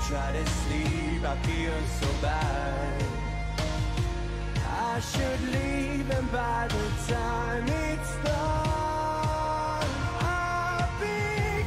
try to sleep, I feel so bad. I should leave, and by the time it's done, I'll be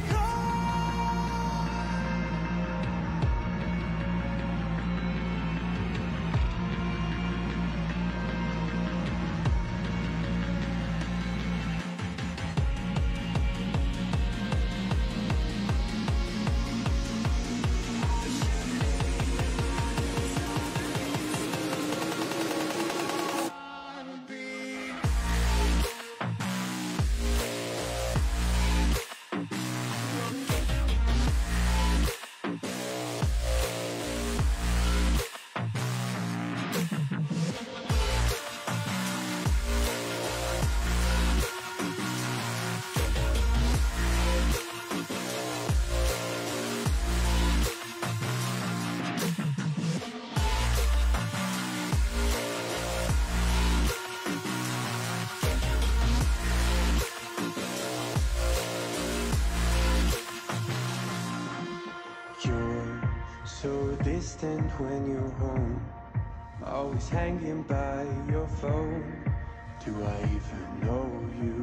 distant when you're home, always hanging by your phone. Do I even know you?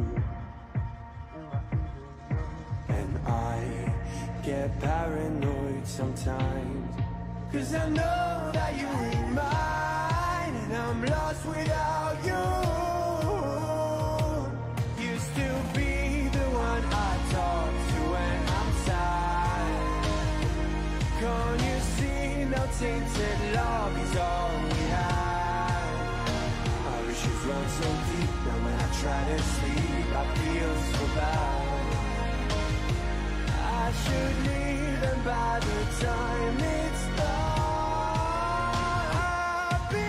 And I get paranoid sometimes, 'cause I know that you're in mine, and I'm lost without you. Used to be the one I talk to when I'm sad. Can't you see? No tainted love is all we have. Our issues run so deep, now when I try to sleep, I feel so bad. I should leave, and by the time it's done, I'll be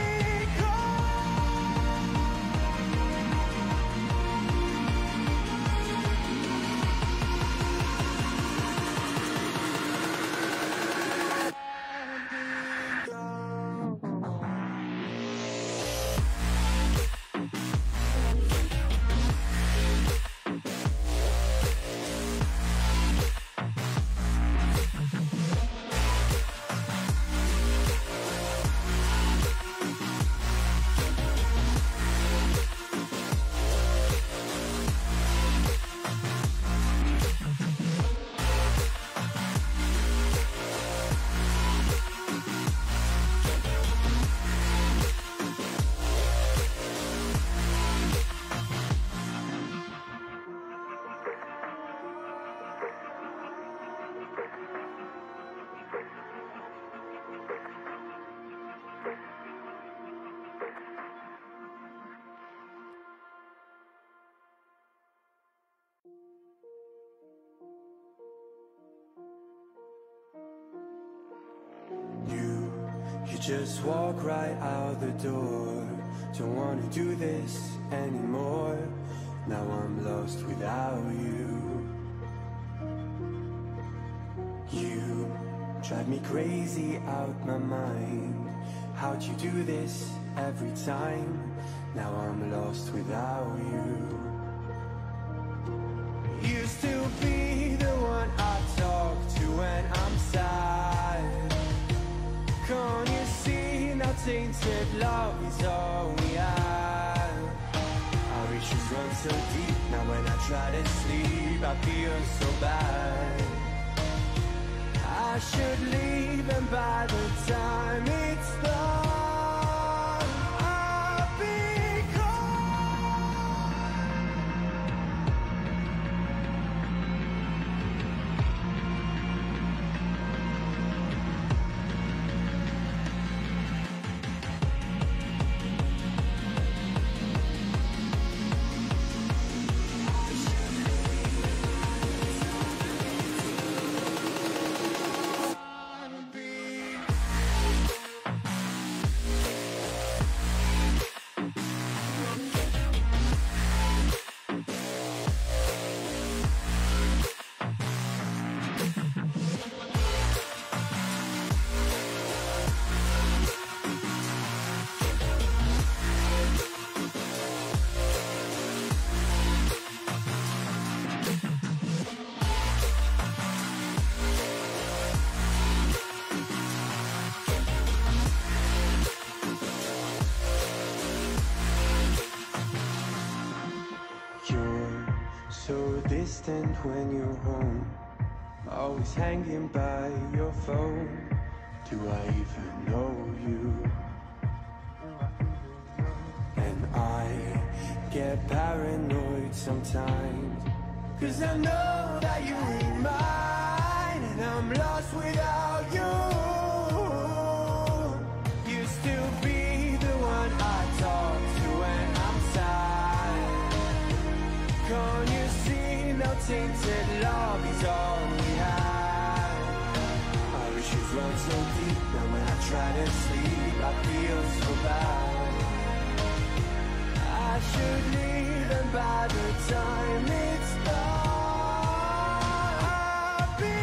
You just walk right out the door. Don't wanna do this anymore. Now I'm lost without you. You drive me crazy out my mind. How'd you do this every time? Now I'm lost without you. Used to be the one I talk to when I'm sad. Can't you see, now tainted love is all we have. Our issues run so deep, now when I try to sleep, I feel so bad. I should leave, and by the time it's done, I'll be distant when you're home, always hanging by your phone. Do I even know you? And I get paranoid sometimes, 'cause I know that you ain't mine, and I'm lost without you. Used to be the one I talk to when I'm sad. Can't you see now tainted love is all we have? Our issues run so deep, now when I try to sleep I feel so bad. I should leave, and by the time it's done I'll be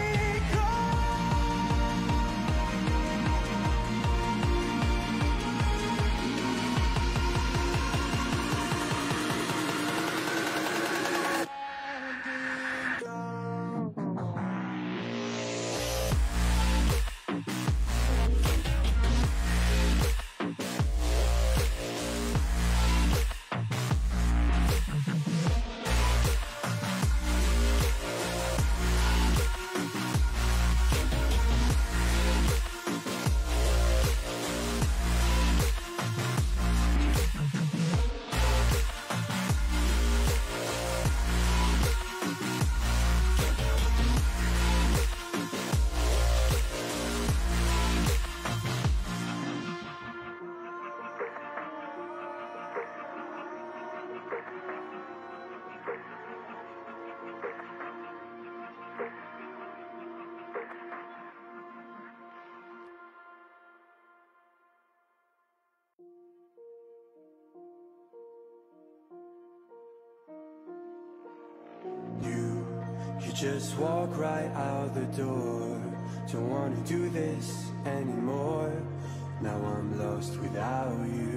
You just walk right out the door. Don't wanna do this anymore. Now I'm lost without you.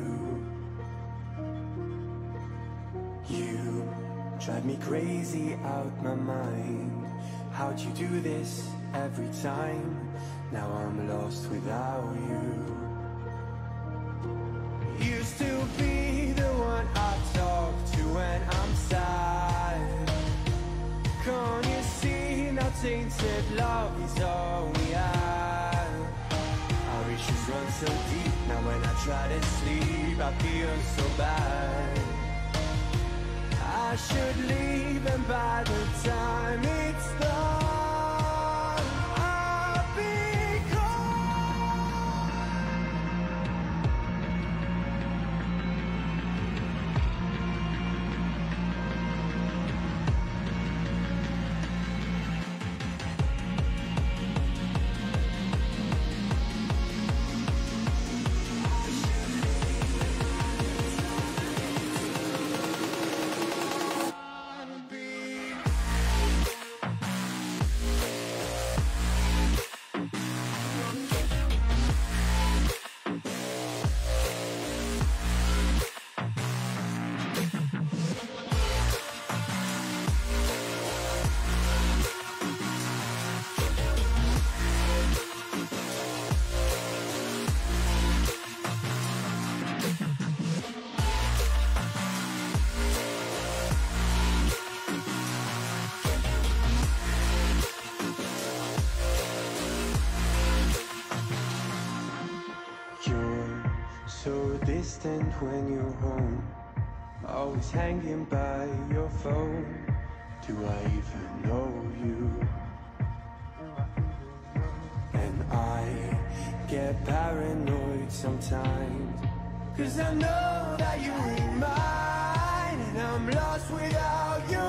You drive me crazy out my mind. How'd you do this every time? Now I'm lost without you. Used to be the one I talk to when I'm sad. Can't you see now tainted love is all we have? Our issues run so deep, now when I try to sleep I feel so bad. I should leave, and by the time it's done I'll be so distant when you're home, always hanging by your phone. Do I even know you? And I get paranoid sometimes, 'cause I know that you ain't mine, and I'm lost without you.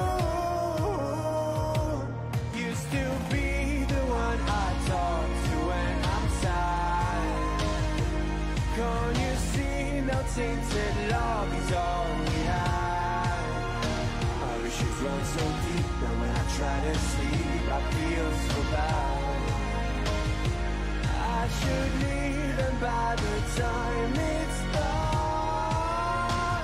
Used to be the one I talk to when I'm sad. Can't you see now tainted love is all we have? Our issues run so deep, now when I try to sleep I feel so bad. I should leave, and by the time it's done.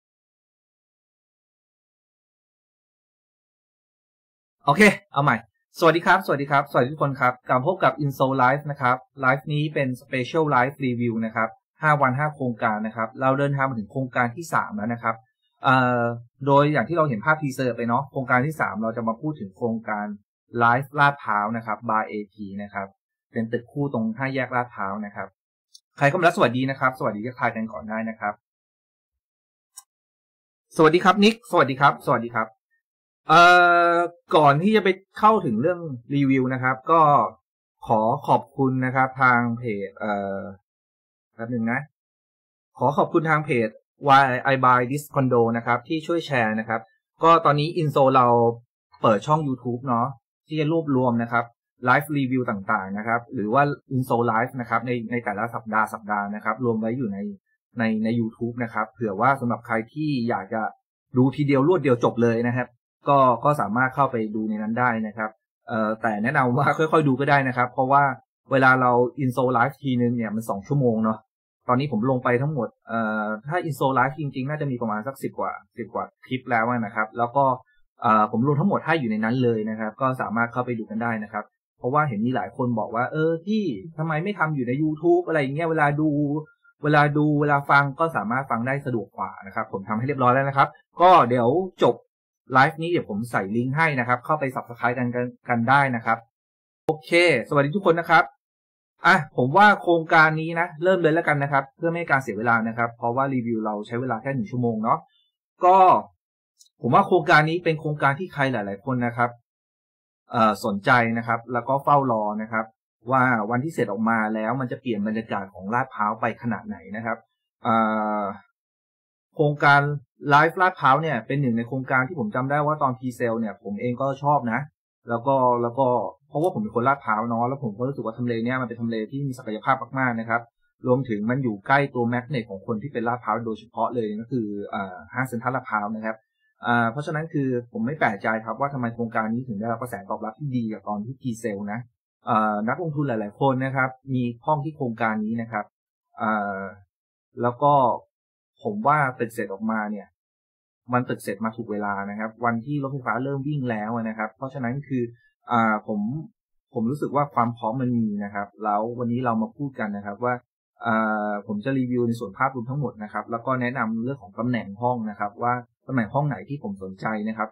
โอเคเอาใหม่สวัสดีครับสวัสดีทุกคนครับกลับพบกับ Inso Live นะครับไลฟ์นี้เป็น Special Live Review นะครับ5 วัน 5 โครงการนะครับเราเดินทางมาถึงโครงการที่3แล้วนะครับโดยอย่างที่เราเห็นภาพทีเซอร์ไปเนาะโครงการที่3เราจะมาพูดถึงโครงการ Live ลาดพร้าวนะครับ by AP นะครับเป็นตึกคู่ตรง5 แยกลาดพร้าวนะครับใครเข้ามาแล้วสวัสดีนะครับสวัสดีทักทายกันก่อนได้นะครับสวัสดีครับนิกสวัสดีครับสวัสดีครับก่อนที่จะไปเข้าถึงเรื่องรีวิวนะครับก็ขอขอบคุณนะครับทางเพจแป๊บนึงนะขอขอบคุณทางเพจ Why I Buy This Condo นะครับที่ช่วยแชร์นะครับก็ตอนนี้ Inso เราเปิดช่อง YouTube เนาะที่จะรวบรวมนะครับไลฟ์รีวิวต่างๆนะครับหรือว่า Inso Live นะครับในแต่ละสัปดาห์นะครับรวมไว้อยู่ใน YouTube นะครับเผื่อว่าสำหรับใครที่อยากจะดูทีเดียวรวดเดียวจบเลยนะครับก็สามารถเข้าไปดูในนั้นได้นะครับแต่แนะนำว่าค่อยๆดูก็ได้นะครับเพราะว่าเวลาเรา Inso Live ทีนึงเนี่ยมัน2 ชั่วโมงเนาะตอนนี้ผมลงไปทั้งหมดถ้า Inso Live จริงๆน่าจะมีประมาณสัก10 กว่าคลิปแล้วนะครับแล้วก็ผมลงทั้งหมดให้อยู่ในนั้นเลยนะครับก็สามารถเข้าไปดูกันได้นะครับเพราะว่าเห็นมีหลายคนบอกว่าที่ทำไมไม่ทำอยู่ใน YouTube อะไรอย่างเงี้ยเวลาฟังก็สามารถฟังได้สะดวกกว่านะครับผมทำให้เรียบร้อยแล้วนะครับก็เดี๋ยวจบไลฟ์นี้เดี๋ยวผมใส่ลิงก์ให้นะครับเข้าไป Subscribe กันได้นะครับโอเคสวัสดีทุกคนนะครับผมว่าโครงการนี้นะเริ่มเลยแล้วกันนะครับเพื่อไม่ให้การเสียเวลานะครับเพราะว่ารีวิวเราใช้เวลาแค่1 ชั่วโมงเนาะก็ผมว่าโครงการนี้เป็นโครงการที่ใครหลายๆคนนะครับสนใจนะครับแล้วก็เฝ้ารอนะครับว่าวันที่เสร็จออกมาแล้วมันจะเปลี่ยนบรรยากาศของลาดพร้าวไปขนาดไหนนะครับโครงการไลฟ์ลาดพร้าวเนี่ยเป็นหนึ่งในโครงการที่ผมจำได้ว่าตอนพีเซลเนี่ยผมเองก็ชอบนะแล้วก็เพราะว่าผมเป็นคนลาดพร้าวเนาะแล้วผมก็รู้สึกว่าทำเลเนี่ยมันเป็นทำเลที่มีศักยภาพมากๆนะครับรวมถึงมันอยู่ใกล้ตัวแมกเนตของคนที่เป็นลาดพร้าวโดยเฉพาะเลยก็คือห้างเซ็นทรัลลาดพร้าวนะครับเพราะฉะนั้นคือผมไม่แปลกใจครับว่าทำไมโครงการนี้ถึงได้รับกระแสตอบรับที่ดีกับตอนที่พีเซลนะนักลงทุนหลายๆคนนะครับมีห้องที่โครงการนี้นะครับแล้วก็ผมว่าตึกเสร็จออกมาเนี่ยมันตึกเสร็จมาถูกเวลานะครับวันที่รถไฟฟ้าเริ่มวิ่งแล้วนะครับเพราะฉะนั้นคือผมรู้สึกว่าความพร้อมมันมีนะครับแล้ววันนี้เรามาพูดกันนะครับว่าผมจะรีวิวในส่วนภาพรวมทั้งหมดนะครับแล้วก็แนะนำเรื่องของตำแหน่งห้องนะครับว่าตำแหน่งห้องไหนที่ผมสนใจนะครับ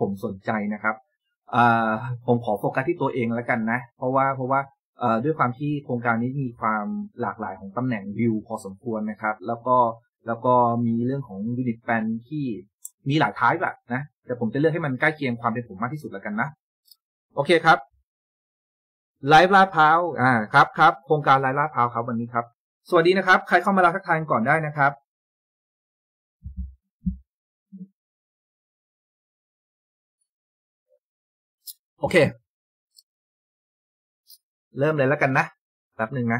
ผมขอโฟกัสที่ตัวเองแล้วกันนะเพราะว่าด้วยความที่โครงการนี้มีความหลากหลายของตำแหน่งวิวพอสมควรนะครับแล้วก็มีเรื่องของยูนิตแปลนที่มีหลายท้ายแบบนะแต่ผมจะเลือกให้มันใกล้เคียงความเป็นผมมากที่สุดแล้วกันนะโอเคครับไลฟ์ลาดพร้าวครับโครงการไลฟ์ลาดพร้าวครับวันนี้ครับสวัสดีนะครับใครเข้ามาทักทายก่อนได้นะครับโอเคเริ่มเลยแล้วกันนะแป๊บนึงนะ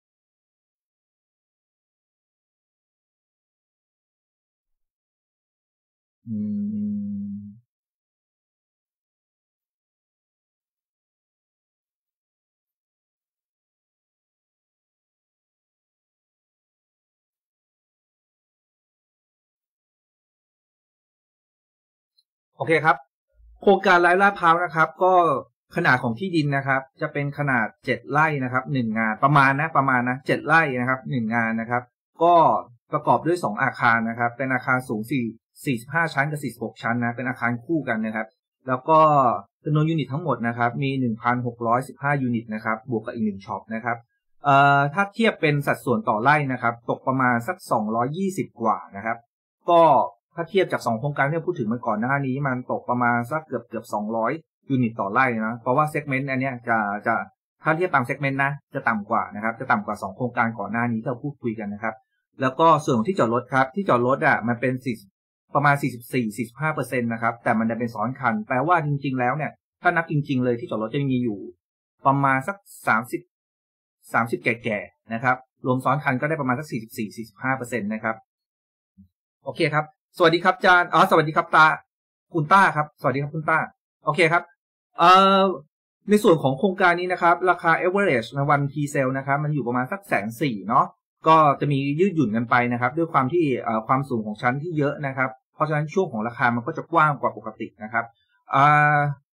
โอเคครับโครงการไร่ลาดพร้าวนะครับก็ขนาดของที่ดินนะครับจะเป็นขนาด7 ไร่นะครับ1 งานประมาณนะ7 ไร่นะครับ1 งานนะครับก็ประกอบด้วย2 อาคารนะครับเป็นอาคารสูง45 ชั้นกับ46 ชั้นนะเป็นอาคารคู่กันนะครับแล้วก็จำนวนยูนิตทั้งหมดนะครับมี 1,615 ยูนิตนะครับบวกกับอีก1ช็อปนะครับถ้าเทียบเป็นสัดส่วนต่อไร่นะครับตกประมาณสัก220 กว่านะครับก็ถ้าเทียบจาก2 โครงการที่เราพูดถึงมาก่อนหน้านี้มันตกประมาณสักเกือบ200 ยูนิตต่อไร่นะเพราะว่าเซกเมนต์อันเนี้ยจะถ้าเทียบตามเซกเมนต์นะจะต่ำกว่านะครับจะต่ำกว่า2 โครงการก่อนหน้านี้ที่เราพูดคุยกันนะครับแล้วก็ส่วนของที่จอดรถครับที่จอดรถมันเป็นประมาณ 44-45% นะครับแต่มันจะเป็นซ้อนคันแปลว่าจริงๆแล้วเนี่ยถ้านับจริงๆเลยที่จอดรถจะมีอยู่ประมาณสัก30แก่ๆนะครับรวมซ้อนคันก็ได้ประมาณสัก 44-45% นะครับโอเคครับสวัสดีครับจานสวัสดีครับคุณต้าครับสวัสดีครับคุณต้าโอเคครับในส่วนของโครงการนี้นะครับราคา average ในวัน P-sale นะครับมันอยู่ประมาณสัก140,000เนาะก็จะมียืดหยุ่นกันไปนะครับด้วยความที่ความสูงของชั้นที่เยอะนะครับเพราะฉะนั้นช่วงของราคามันก็จะกว้างกว่าปกตินะครับ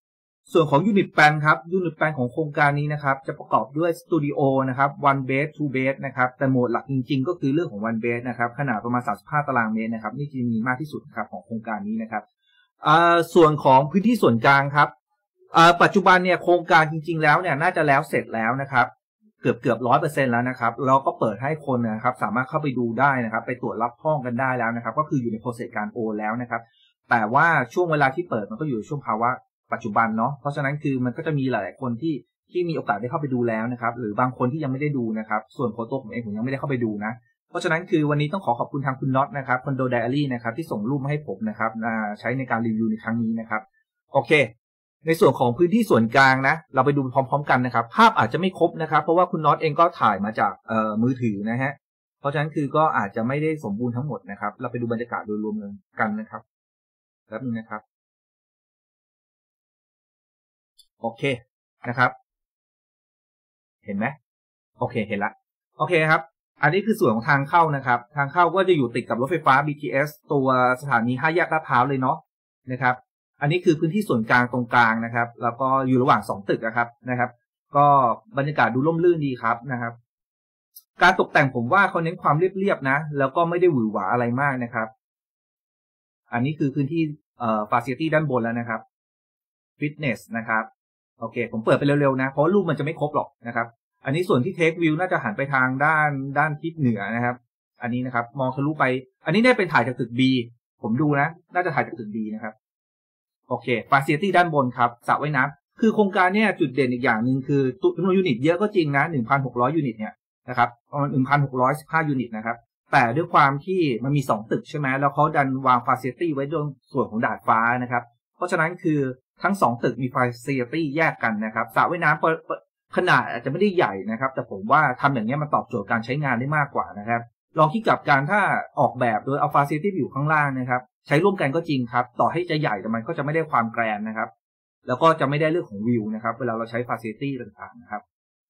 ส่วนของยูนิตแปลนครับยูนิตแปลนของโครงการนี้นะครับจะประกอบด้วยสตูดิโอนะครับ one bed two bed นะครับแต่โหมดหลักจริงๆก็คือเรื่องของ one bed นะครับขนาดประมาณ35ตารางเมตรนะครับนี่จะมีมากที่สุดครับของโครงการนี้นะครับส่วนของพื้นที่ส่วนกลางครับปัจจุบันเนี่ยโครงการจริงๆแล้วเนี่ยน่าจะแล้วเสร็จแล้วนะครับเกือบ 100% แล้วนะครับเราก็เปิดให้คนนะครับสามารถเข้าไปดูได้นะครับไปตรวจรับห้องกันได้แล้วนะครับก็คืออยู่ในโปรเซสการโอนแล้วนะครับแต่ว่าช่วงเวลาที่เปิดมันก็อยู่ในช่วงภาวะปัจจุบันเนาะเพราะฉะนั้นคือมันก็จะมีหลายๆคนที่มีโอกาสได้เข้าไปดูแล้วนะครับหรือบางคนที่ยังไม่ได้ดูนะครับส่วนตัวผมเองผมยังไม่ได้เข้าไปดูนะเพราะฉะนั้นคือวันนี้ต้องขอบคุณทางคุณน็อตนะครับคอนโดไดอารี่นะครับที่ส่งรูปมาให้ผมนะครับใช้ในการรีวิวในครั้งนี้นะครับโอเคในส่วนของพื้นที่ส่วนกลางนะเราไปดูพร้อมๆกันนะครับภาพอาจจะไม่ครบนะครับเพราะว่าคุณน็อตเองก็ถ่ายมาจากมือถือนะฮะเพราะฉะนั้นคือก็อาจจะไม่ได้สมบูรณ์ทั้งหมดนะครับเราไปดูบรรยากาศโดยรวมกันนะครับแป๊บนึงนะครับโอเคนะครับเห็นไหมโอเคเห็นละโอเคครับอันนี้คือส่วนของทางเข้านะครับทางเข้าก็จะอยู่ติดกับรถไฟฟ้า BTS ตัวสถานี5 แยกลาดพร้าวเลยเนาะนะครับอันนี้คือพื้นที่ส่วนกลางตรงกลางนะครับแล้วก็อยู่ระหว่าง2ตึกนะครับก็บรรยากาศดูร่มรื่นดีครับนะครับการตกแต่งผมว่าเขาเน้นความเรียบๆนะแล้วก็ไม่ได้หวือหวาอะไรมากนะครับอันนี้คือพื้นที่facility ด้านบนแล้วนะครับ fitness นะครับโอเคผมเปิดไปเร็วๆนะเพราะรูปมันจะไม่ครบหรอกนะครับอันนี้ส่วนที่เทควิวน่าจะหันไปทางด้านทิศเหนือนะครับอันนี้นะครับมองทะลุไปอันนี้ได้เป็นถ่ายจากตึก B ผมดูนะน่าจะถ่ายจากตึก B นะครับโอเค facility ด้านบนครับสระว่ายน้ำคือโครงการเนี่ยจุดเด่นอีกอย่างหนึ่งคือจำนวนยูนิตเยอะก็จริงนะ 1,600 ยูนิตเนี่ยนะครับประมาณ 1,615 ยูนิตนะครับแต่ด้วยความที่มันมี2ตึกใช่ไหมแล้วเขาดันวาง facility ไว้ตรงส่วนของดาดฟ้านะครับเพราะฉะนั้นคือทั้ง2ตึกมี facility แยกกันนะครับสระว่ายน้ำขนาดอาจจะไม่ได้ใหญ่นะครับแต่ผมว่าทำอย่างนี้มันตอบโจทย์การใช้งานได้มากกว่านะครับลองคิดกับการถ้าออกแบบโดยเอา facility อยู่ข้างล่างนะครับใช้ร่วมกันก็จริงครับต่อให้จะใหญ่แต่มันก็จะไม่ได้ความแกรนนะครับแล้วก็จะไม่ได้เรื่องของวิวนะครับเวลาเราใช้ facility ต่างๆนะครับ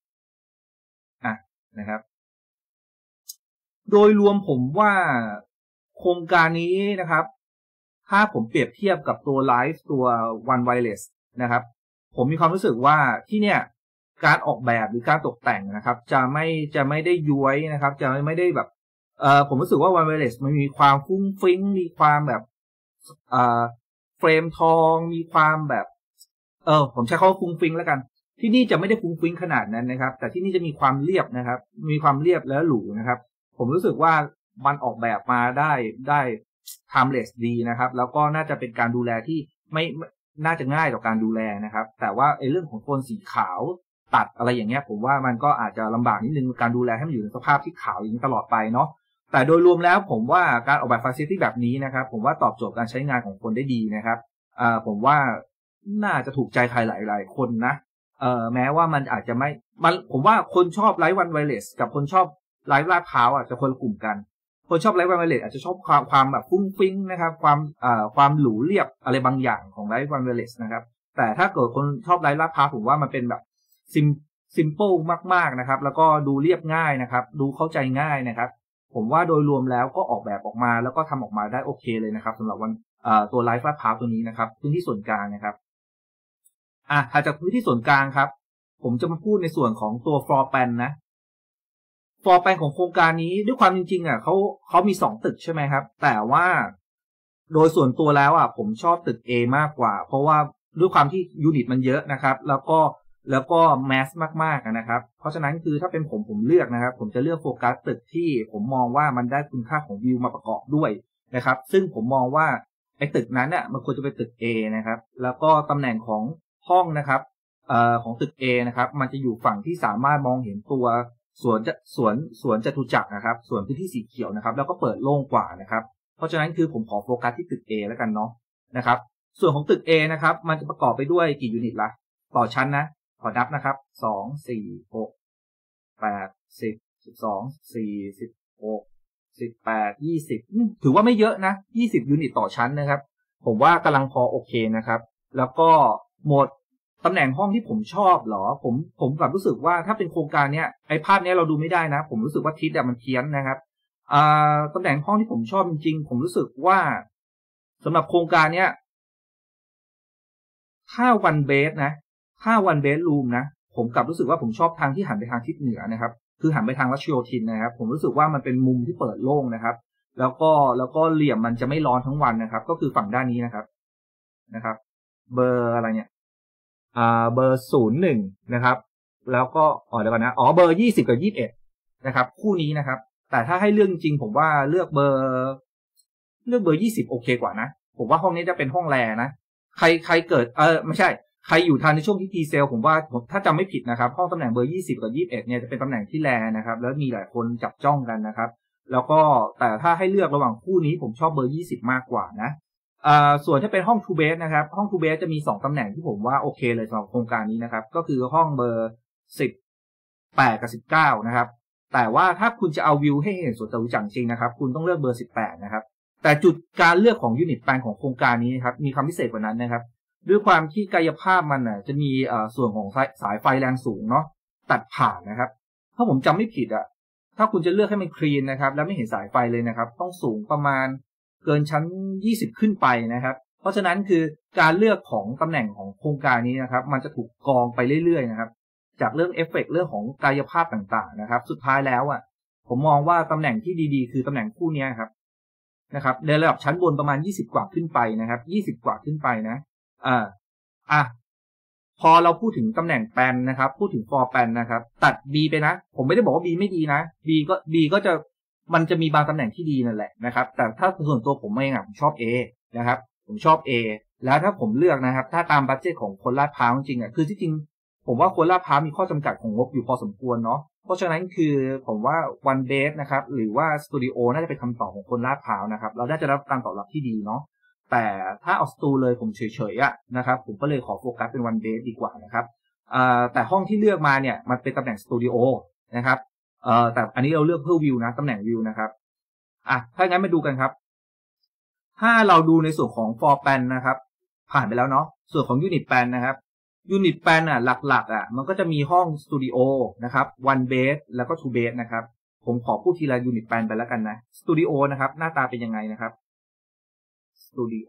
นะครับโดยรวมผมว่าโครงการนี้นะครับถ้าผมเปรียบเทียบกับตัว Live ตัว One Wireless นะครับผมมีความรู้สึกว่าที่เนี่ยการออกแบบหรือการตกแต่งนะครับจะไม่ได้ย้วยนะครับจะไม่ได้แบบผมรู้สึกว่า One Wireless มันมีความฟุ้งฟิ้งมีความแบบเฟรมทองมีความแบบผมใช้คำว่าฟุ้งฟิ้งแล้วกันที่นี่จะไม่ได้ฟุ้งฟิ้งขนาดนั้นนะครับแต่ที่นี่จะมีความเรียบนะครับมีความเรียบและหรูนะครับผมรู้สึกว่ามันออกแบบมาได้ timeless ดีนะครับแล้วก็น่าจะเป็นการดูแลที่ไม่น่าจะง่ายต่อการดูแลนะครับแต่ว่าเรื่องของโทนสีขาวตัดอะไรอย่างเงี้ยผมว่ามันก็อาจจะลำบากนิดนึงการดูแลให้มันอยู่ในสภาพที่ขาวอย่างนี้ตลอดไปเนาะแต่โดยรวมแล้วผมว่าการออกแบบ facility แบบนี้นะครับผมว่าตอบโจทย์การใช้งานของคนได้ดีนะครับผมว่าน่าจะถูกใจใครหลายๆคนนะแม้ว่ามันอาจจะไม่ผมว่าคนชอบไลฟ์วันไวเลสกับคนชอบไลฟ์ลาดพร้าวอ่ะจะคนละกลุ่มกันคนชอบไลฟ์วันไวเลสอาจจะชอบความแบบฟุ้งฟิ้งนะครับความหรูเรียบอะไรบางอย่างของไลฟ์วันไวเลสนะครับแต่ถ้าเกิดคนชอบไลฟ์ลาดพร้าวผมว่ามันเป็นแบบซิมเปิลมากๆนะครับแล้วก็ดูเรียบง่ายนะครับดูเข้าใจง่ายนะครับผมว่าโดยรวมแล้วก็ออกแบบออกมาแล้วก็ทำออกมาได้โอเคเลยนะครับสำหรับตัวไลฟ์ลาดพร้าวตัวนี้นะครับพื้นที่ส่วนกลางนะครับถัดจากพื้นที่ส่วนกลางครับผมจะมาพูดในส่วนของตัว floor plan นะ floor plan ของโครงการนี้ด้วยความจริงๆเขามี2ตึกใช่ไหมครับแต่ว่าโดยส่วนตัวแล้วผมชอบตึก A มากกว่าเพราะว่าด้วยความที่ยูนิตมันเยอะนะครับแล้วก็แมสมากๆนะครับเพราะฉะนั้นคือถ้าเป็นผมเลือกนะครับผมจะเลือกโฟกัสตึกที่ผมมองว่ามันได้คุณค่าของวิวมาประกอบด้วยนะครับซึ่งผมมองว่าไอ้ตึกนั้นมันควรจะเป็นตึก A นะครับแล้วก็ตำแหน่งของห้องนะครับของตึก A นะครับมันจะอยู่ฝั่งที่สามารถมองเห็นตัวสวนจตุจักรนะครับส่วนพื้นที่สีเขียวนะครับแล้วก็เปิดโล่งกว่านะครับเพราะฉะนั้นคือผมขอโฟกัสที่ตึก A แล้วกันเนาะนะครับส่วนของตึก A นะครับมันจะประกอบไปด้วยกี่ยูนิตละต่อชั้นนะขอนับนะครับ2 4 6 8 10 12 4 16 18 20ถือว่าไม่เยอะนะ20ยูนิตต่อชั้นนะครับผมว่ากำลังพอโอเคนะครับแล้วก็โหมดตำแหน่งห้องที่ผมชอบเหรอผมกลับรู้สึกว่าถ้าเป็นโครงการเนี้ยไอ้ภาพนี้เราดูไม่ได้นะผมรู้สึกว่าทิศมันเพี้ยนนะครับตำแหน่งห้องที่ผมชอบจริงๆผมรู้สึกว่าสำหรับโครงการเนี้ยถ้าวันเบสนะถ้าวันเบสรูมนะผมกลับรู้สึกว่าผมชอบทางที่หันไปทางทิศเหนือนะครับคือหันไปทางรัชโยธินนะครับผมรู้สึกว่ามันเป็นมุมที่เปิดโล่งนะครับแล้วก็เหลี่ยมมันจะไม่ร้อนทั้งวันนะครับก็คือฝั่งด้านนี้นะครับเบอร์อะไรเนี่ยเบอร์01นะครับแล้วก็เดี๋ยวก่อนนะเบอร์20กับ21นะครับคู่นี้นะครับแต่ถ้าให้เลือกจริงผมว่าเลือกเบอร์20โอเคกว่านะผมว่าห้องนี้จะเป็นห้องแรนะใครเกิดไม่ใช่ใครอยู่ทันในช่วงที่ทีเซลผมว่าถ้าจำไม่ผิดนะครับห้องตำแหน่งเบอร์20กับ21เนี่ยจะเป็นตำแหน่งที่แรนะครับแล้วมีหลายคนจับจ้องกันนะครับแล้วก็แต่ถ้าให้เลือกระหว่างคู่นี้ผมชอบเบอร์20มากกว่านะส่วนถ้าเป็นห้อง 2 bed นะครับห้อง 2 bed จะมี2ตำแหน่งที่ผมว่าโอเคเลยสำหรับโครงการนี้นะครับก็คือห้องเบอร์18กับ19นะครับแต่ว่าถ้าคุณจะเอาวิวให้เห็นสวนจตุจักรจริงนะครับคุณต้องเลือกเบอร์18นะครับแต่จุดการเลือกของยูนิตแปลนของโครงการนี้ครับมีความพิเศษกว่านั้นนะครับด้วยความที่กายภาพมันจะมีส่วนของสายไฟแรงสูงเนาะตัดผ่านนะครับถ้าผมจำไม่ผิดถ้าคุณจะเลือกให้มันคลีนนะครับแล้วไม่เห็นสายไฟเลยนะครับต้องสูงประมาณเกินชั้น20ขึ้นไปนะครับเพราะฉะนั้นคือการเลือกของตำแหน่งของโครงการนี้นะครับมันจะถูกกองไปเรื่อยๆนะครับจากเรื่องเอฟเฟกต์เรื่องของกายภาพต่างๆนะครับสุดท้ายแล้วผมมองว่าตำแหน่งที่ดีๆคือตำแหน่งคู่นี้ครับนะครับในระดับชั้นบนประมาณ20กว่าขึ้นไปนะครับ20กว่าขึ้นไปนะพอเราพูดถึงตำแหน่งแปนนะครับพูดถึงฟอร์แปนนะครับตัด B ไปนะผมไม่ได้บอกว่า B ไม่ดีนะ B ก็จะมันจะมีบางตำแหน่งที่ดีนั่นแหละนะครับแต่ถ้าส่วนตัวผมเองผมชอบ A นะครับผมชอบ A แล้วถ้าผมเลือกนะครับถ้าตามบัดเจ็ตของคนลาดพร้าวจริงๆคือที่จริงผมว่าคนลาดพร้าวมีข้อจำกัดของงบอยู่พอสมควรเนาะเพราะฉะนั้นคือผมว่า One Base นะครับหรือว่าสตูดิโอน่าจะเป็นคำตอบของคนลาดพร้าวนะครับเราได้จะรับการตอบรับที่ดีเนาะแต่ถ้าเอาสตูเลยผมเฉยๆนะครับผมก็เลยขอโฟกัสเป็น One Base ดีกว่านะครับแต่ห้องที่เลือกมาเนี่ยมันเป็นตำแหน่งสตูดิโอนะครับแต่อันนี้เราเลือกเพื่อวิวนะตำแหน่งวิวนะครับถ้างั้นมาดูกันครับถ้าเราดูในส่วนของ for plan นะครับผ่านไปแล้วเนาะส่วนของ unit plan นะครับ unit plan หลักๆมันก็จะมีห้องสตูดิโอนะครับ one bed แล้วก็ two bed นะครับผมขอพูดทีละ unit plan ไปแล้วกันนะสตูดิโอนะครับหน้าตาเป็นยังไงนะครับสตูดิโอ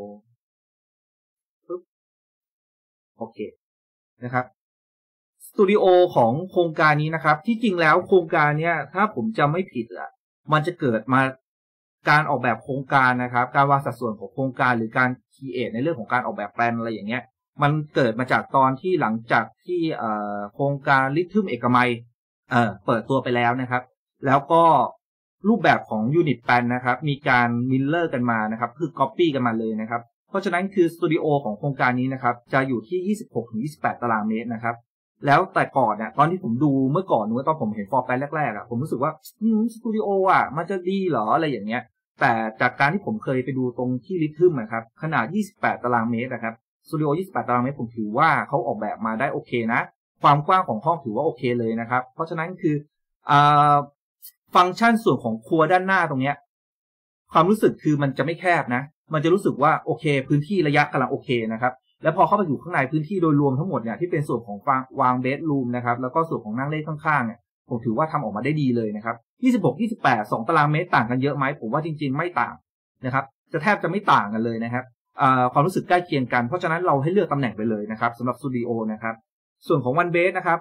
โอเคนะครับสตูดิโอของโครงการนี้นะครับที่จริงแล้วโครงการเนี้ยถ้าผมจำไม่ผิดมันจะเกิดมาการออกแบบโครงการนะครับการวางสัดส่วนของโครงการหรือการคีเอทในเรื่องของการออกแบบแปลนอะไรอย่างเงี้ยมันเกิดมาจากตอนที่หลังจากที่โครงการลิทึมเอกมัยเปิดตัวไปแล้วนะครับแล้วก็รูปแบบของยูนิตแปลนนะครับมีการมิลเลอร์กันมานะครับคือก๊อปปี้กันมาเลยนะครับเพราะฉะนั้นคือสตูดิโอของโครงการนี้นะครับจะอยู่ที่ 26-28 ตารางเมตรนะครับแล้วแต่ก่อนตอนที่ผมดูเมื่อก่อนตอนผมเห็นฟอร์แปลนแรกๆผมรู้สึกว่าสตูดิโอมันจะดีเหรออะไรอย่างเงี้ยแต่จากการที่ผมเคยไปดูตรงที่ลิทึมนะครับขนาด28ตารางเมตรนะครับสตูดิโอ28ตารางเมตรผมถือว่าเขาออกแบบมาได้โอเคนะความกว้างของห้องถือว่าโอเคเลยนะครับเพราะฉะนั้นคือฟังก์ชันส่วนของครัวด้านหน้าตรงเนี้ยความรู้สึกคือมันจะไม่แคบนะมันจะรู้สึกว่าโอเคพื้นที่ระยะกำลังโอเคนะครับแล้วพอเข้าไปอยู่ข้างในพื้นที่โดยรวมทั้งหมดเนี่ยที่เป็นส่วนของวางเบดรูมนะครับแล้วก็ส่วนของนั่งเล่นข้างๆเนี่ยผมถือว่าทำออกมาได้ดีเลยนะครับ26-28 2ตารางเมตรต่างกันเยอะไหมผมว่าจริงๆไม่ต่างนะครับจะแทบจะไม่ต่างกันเลยนะครับความรู้สึกใกล้เคียงกันเพราะฉะนั้นเราให้เลือกตำแหน่งไปเลยนะครับสำหรับสตูดิโอนะครับส่วนของวันเบสนะครับ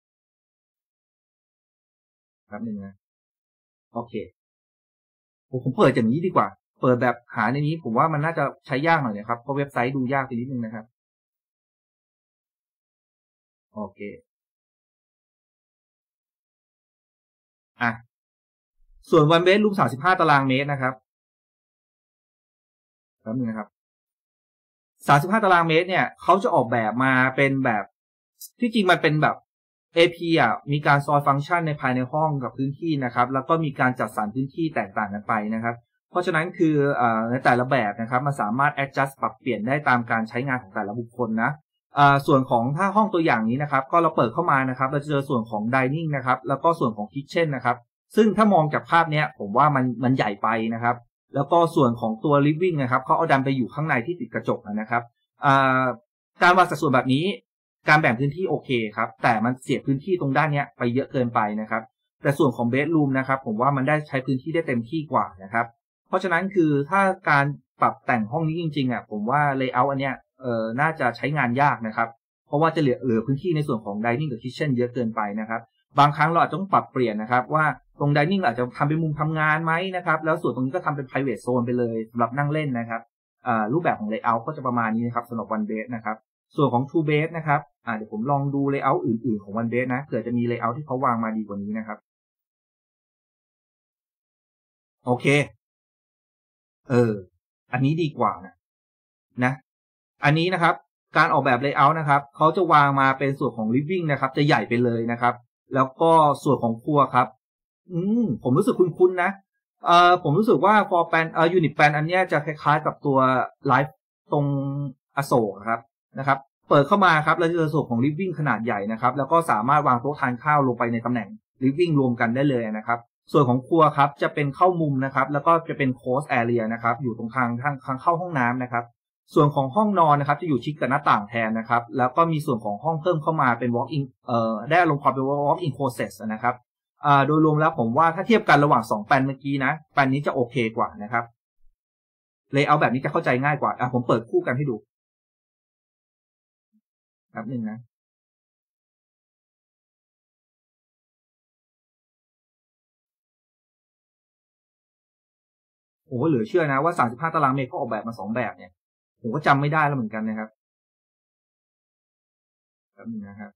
ครับนึงนะโอเคผมเปิดอย่างนี้ดีกว่าเปิดแบบหาในนี้ผมว่ามันน่าจะใช้ยากหน่อยนะครับเพราะเว็บไซต์ดูยากไปนิดนึงนะครับโอเคส่วนวันเบสรูม35ตารางเมตรนะครับครับนึงนะครับ35ตารางเมตรเนี่ยเขาจะออกแบบมาเป็นแบบที่จริงมันเป็นแบบ AP มีการซอยฟังก์ชันในภายในห้องกับพื้นที่นะครับแล้วก็มีการจัดสรรพื้นที่แตกต่างกันไปนะครับเพราะฉะนั้นคือในแต่ละแบบนะครับมันสามารถ adjust ปรับเปลี่ยนได้ตามการใช้งานของแต่ละบุคคลนะส่วนของถ้าห้องตัวอย่างนี้นะครับก็เราเปิดเข้ามานะครับเราจะเจอส่วนของ dining นะครับแล้วก็ส่วนของ kitchen นะครับซึ่งถ้ามองจากภาพเนี้ยผมว่ามันใหญ่ไปนะครับแล้วก็ส่วนของตัว living นะครับเขาเอาดันไปอยู่ข้างในที่ติดกระจกนะครับการวางสัดส่วนแบบนี้การแบ่งพื้นที่โอเคครับแต่มันเสียพื้นที่ตรงด้านนี้ไปเยอะเกินไปนะครับแต่ส่วนของ bedroom นะครับผมว่ามันได้ใช้พื้นที่ได้เต็มที่กว่านะครับเพราะฉะนั้นคือถ้าการปรับแต่งห้องนี้จริงๆผมว่า layout อันเนี้ยน่าจะใช้งานยากนะครับเพราะว่าจะเหลือพื้นที่ในส่วนของ dining กับ kitchen เยอะเกินไปนะครับบางครั้งเราอาจจะต้องปรับเปลี่ยนนะครับว่าตรง dining อาจจะทำเป็นมุมทำงานไหมนะครับแล้วส่วนตรงนี้ก็ทำเป็น private zone ไปเลยสำหรับนั่งเล่นนะครับรูปแบบของ layout ก็จะประมาณนี้นะครับสำหรับ one bed นะครับส่วนของ two bed นะครับเดี๋ยวผมลองดู layout อื่นๆของ one bed นะเผื่อจะมี layout ที่เขาวางมาดีกว่านี้นะครับโอเคอันนี้ดีกว่านะอันนี้นะครับการออกแบบ layout นะครับเขาจะวางมาเป็นส่วนของ living นะครับจะใหญ่ไปเลยนะครับแล้วก็ส่วนของครัวครับผมรู้สึกคุ้นๆนะผมรู้สึกว่า for plan unit plan อันเนี้ยจะคล้ายๆกับตัว live ตรงอโศกครับนะครับเปิดเข้ามาครับแล้วจะเจอส่วนของ living ขนาดใหญ่นะครับแล้วก็สามารถวางโต๊ะทานข้าวลงไปในตำแหน่ง living รวมกันได้เลยนะครับส่วนของครัวครับจะเป็นเข้ามุมนะครับแล้วก็จะเป็น close area นะครับอยู่ตรงทางเข้าห้องน้ำนะครับส่วนของห้องนอนนะครับจะอยู่ชิดกับหน้าต่างแทนนะครับแล้วก็มีส่วนของห้องเพิ่มเข้ามาเป็น walk in ได้อารมณ์ความเป็น walk in closet นะครับโดยรวมแล้วผมว่าถ้าเทียบกันระหว่าง2แปลนเมื่อกี้นะแปลนนี้จะโอเคกว่านะครับ layout แบบนี้จะเข้าใจง่ายกว่าผมเปิดคู่กันให้ดูครับนึงนะโอ้เหลือเชื่อนะว่า35ตารางเมตรก็ออกแบบมา2แบบเนี่ยผมก็จำไม่ได้แล้วเหมือนกันนะครับครับนึงนะครับ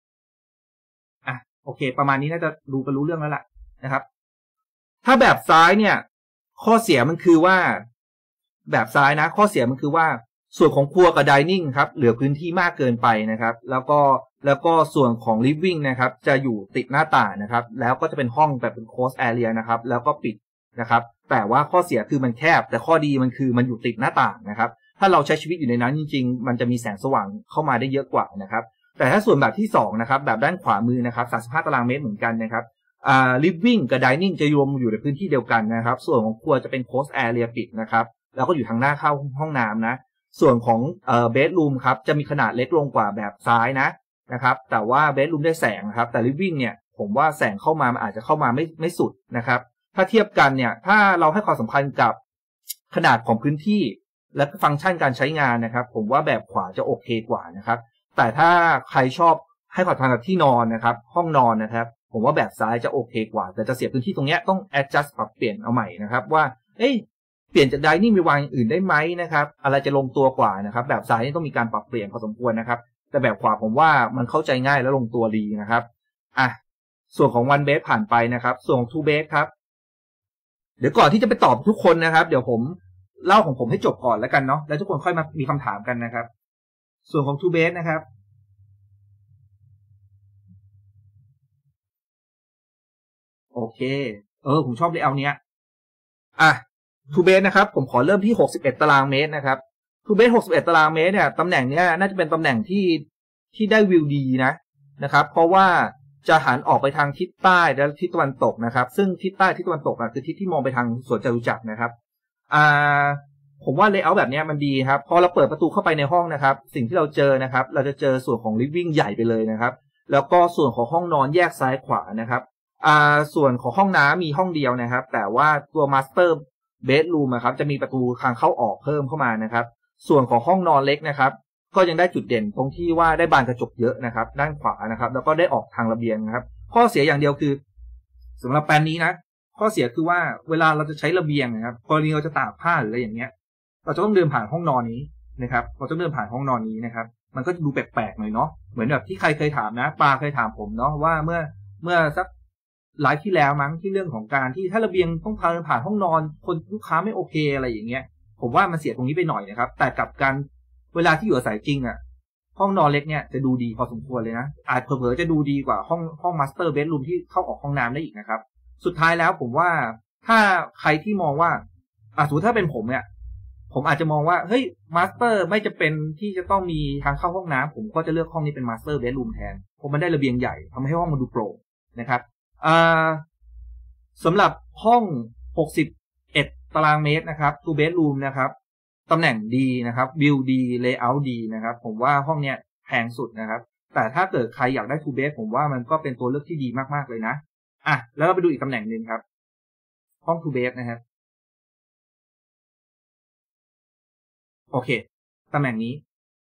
โอเคประมาณนี้น่าจะดูกันรู้เรื่องแล้วล่ะนะครับถ้าแบบซ้ายเนี่ยข้อเสียมันคือว่าแบบซ้ายนะข้อเสียมันคือว่าส่วนของครัวกับ dining ครับเหลือพื้นที่มากเกินไปนะครับแล้วก็ส่วนของ living นะครับจะอยู่ติดหน้าต่างนะครับแล้วก็จะเป็นห้องแบบเป็น closed area นะครับแล้วก็ปิดนะครับแต่ว่าข้อเสียคือมันแคบแต่ข้อดีมันคือมันอยู่ติดหน้าต่างนะครับถ้าเราใช้ชีวิตอยู่ในนั้นจริงๆมันจะมีแสงสว่างเข้ามาได้เยอะกว่านะครับแต่ถ้าส่วนแบบที่2นะครับแบบด้านขวามือนะครับ35ตารางเมตรเหมือนกันนะครับliving กับ dining จะรวมอยู่ในพื้นที่เดียวกันนะครับส่วนของครัวจะเป็น closed area ปิดนะครับแล้วก็อยู่ทางหน้าเข้าห้องน้ำนะส่วนของbedroom ครับจะมีขนาดเล็กลงกว่าแบบซ้ายนะครับแต่ว่า bedroom ได้แสงนะครับแต่ living เนี่ยผมว่าแสงเข้ามามันอาจจะเข้ามาไม่สุดนะครับถ้าเทียบกันเนี่ยถ้าเราให้ความสำคัญกับขนาดของพื้นที่และฟังก์ชันการใช้งานนะครับผมว่าแบบขวาจะโอเคกว่านะครับแต่ถ้าใครชอบให้ความสำคัญกับที่นอนนะครับห้องนอนนะครับผมว่าแบบซ้ายจะโอเคกว่าแต่จะเสียพื้นที่ตรงนี้ต้อง adjust ปรับเปลี่ยนเอาใหม่นะครับว่าเปลี่ยนจาก dining ไปวางอย่างอื่นได้ไหมนะครับอะไรจะลงตัวกว่านะครับแบบซ้ายนี่ต้องมีการปรับเปลี่ยนพอสมควรนะครับแต่แบบขวาผมว่ามันเข้าใจง่ายและลงตัวดีนะครับส่วนของ one bed ผ่านไปนะครับส่วนของ two bed ครับเดี๋ยวก่อนที่จะไปตอบทุกคนนะครับเดี๋ยวผมเล่าของผมให้จบก่อนแล้วกันเนาะแล้วทุกคนค่อยมามีคำถามกันนะครับส่วนของ two bed นะครับโอเคผมชอบเลเยอร์เนี้ยทูเบสนะครับผมขอเริ่มที่61ตารางเมตรนะครับทูเบส61ตารางเมตรเนี่ยตำแหน่งเนี้ยน่าจะเป็นตำแหน่งที่ได้วิวดีนะครับเพราะว่าจะหันออกไปทางทิศใต้และทิศตะวันตกนะครับซึ่งทิศใต้ทิศตะวันตกคือทิศที่มองไปทางสวนจตุจักรนะครับผมว่าเลเยอร์แบบนี้มันดีครับพอเราเปิดประตูเข้าไปในห้องนะครับสิ่งที่เราเจอนะครับเราจะเจอส่วนของ living ใหญ่ไปเลยนะครับแล้วก็ส่วนของห้องนอนแยกซ้ายขวานะครับส่วนของห้องน้ำมีห้องเดียวนะครับแต่ว่าตัว master bedroom นะครับจะมีประตูทางเข้าออกเพิ่มเข้ามานะครับส่วนของห้องนอนเล็กนะครับก็ยังได้จุดเด่นตรงที่ว่าได้บานกระจกเยอะนะครับด้านขวานะครับแล้วก็ได้ออกทางระเบียงนะครับข้อเสียอย่างเดียวคือสำหรับแปลนนี้นะข้อเสียคือว่าเวลาเราจะใช้ระเบียงนะครับกรณีเราจะตากผ้าหรืออะไรอย่างเงี้ยเราจะต้องเดินผ่านห้องนอนนี้นะครับเราต้องเดินผ่านห้องนอนนี้นะครับมันก็ดูแปลกๆหน่อยเนาะเหมือนแบบที่ใครเคยถามนะปาเคยถามผมเนาะว่าเมื่อสักไลฟ์ที่แล้วมั้งที่เรื่องของการที่ถ้าระเบียงต้องผ่านห้องนอนคนลูกค้าไม่โอเคอะไรอย่างเงี้ยผมว่ามันเสียตรงนี้ไปหน่อยนะครับแต่กับการเวลาที่อยู่อาศัยจริงห้องนอนเล็กเนี่ยจะดูดีพอสมควรเลยนะอาจเผลอๆจะดูดีกว่าห้องมาสเตอร์เบดรูมที่เข้าออกห้องน้ำได้อีกนะครับสุดท้ายแล้วผมว่าถ้าใครที่มองว่าสมมติถ้าเป็นผมเนี่ยผมอาจจะมองว่าเฮ้ยมาสเตอร์ไม่จะเป็นที่จะต้องมีทางเข้าห้องน้ำผมก็จะเลือกห้องนี้เป็นมาสเตอร์เบดรูมแทนเพราะมันได้ระเบียงใหญ่ทำให้ห้องมันดูโปร่งนะครับสำหรับห้อง61ตารางเมตรนะครับ two bedroom นะครับตำแหน่งดีนะครับวิวดีเลเยอร์ดีนะครับผมว่าห้องเนี้ยแพงสุดนะครับแต่ถ้าเกิดใครอยากได้ two bed ผมว่ามันก็เป็นตัวเลือกที่ดีมากๆเลยนะแล้วเราไปดูอีกตำแหน่งหนึ่งครับห้อง two bed นะครับโอเคตำแหน่งนี้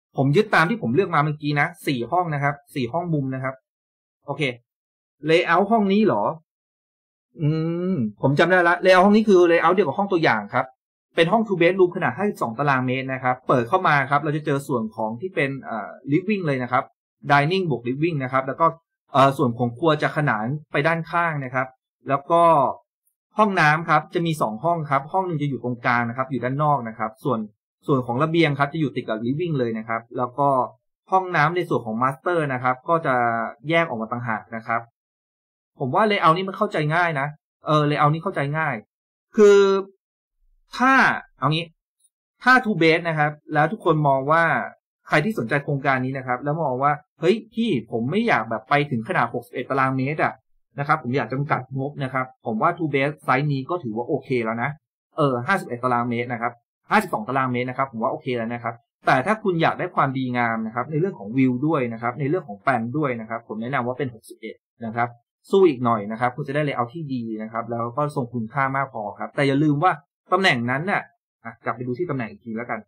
ผมยึดตามที่ผมเลือกมาเมื่อกี้นะ4ห้องนะครับ4ห้องมุมนะครับโอเคเลเยอร์ห้องนี้เหรอผมจำได้ละเลเยอร์ห้องนี้คือเลเยอร์เดียวกับห้องตัวอย่างครับเป็นห้อง 2 bedroom ขนาด52ตารางเมตรนะครับเปิดเข้ามาครับเราจะเจอส่วนของที่เป็นliving เลยนะครับ dining บวก living นะครับแล้วก็ส่วนของครัวจะขนานไปด้านข้างนะครับแล้วก็ห้องน้ำครับจะมี2ห้องครับห้องนึงจะอยู่ตรงกลางนะครับอยู่ด้านนอกนะครับส่วนของระเบียงครับจะอยู่ติดกับ living เลยนะครับแล้วก็ห้องน้ำในส่วนของ master นะครับก็จะแยกออกมาต่างหากนะครับผมว่า layout นี้มันเข้าใจง่ายนะlayout นี้เข้าใจง่ายคือถ้าเอางี้ถ้า 2 bed นะครับแล้วทุกคนมองว่าใครที่สนใจโครงการนี้นะครับแล้วมองว่าเฮ้ยพี่ผมไม่อยากแบบไปถึงขนาด61ตารางเมตรนะครับผมอยากจำกัดงบนะครับผมว่า 2 bed ไซส์นี้ก็ถือว่าโอเคแล้วนะ51ตารางเมตรนะครับ52ตารางเมตรนะครับผมว่าโอเคแล้วนะครับแต่ถ้าคุณอยากได้ความดีงามนะครับในเรื่องของวิวด้วยนะครับในเรื่องของแปลนด้วยนะครับผมแนะนำว่าเป็น61นะครับสู้อีกหน่อยนะครับคุณจะได้เลเยอร์ที่ดีนะครับแล้วก็ทรงคุณค่ามากพอครับแต่อย่าลืมว่าตำแหน่งนั้นน่ะกลับไปดูที่ตำแหน่งอีกทีแล้วกัน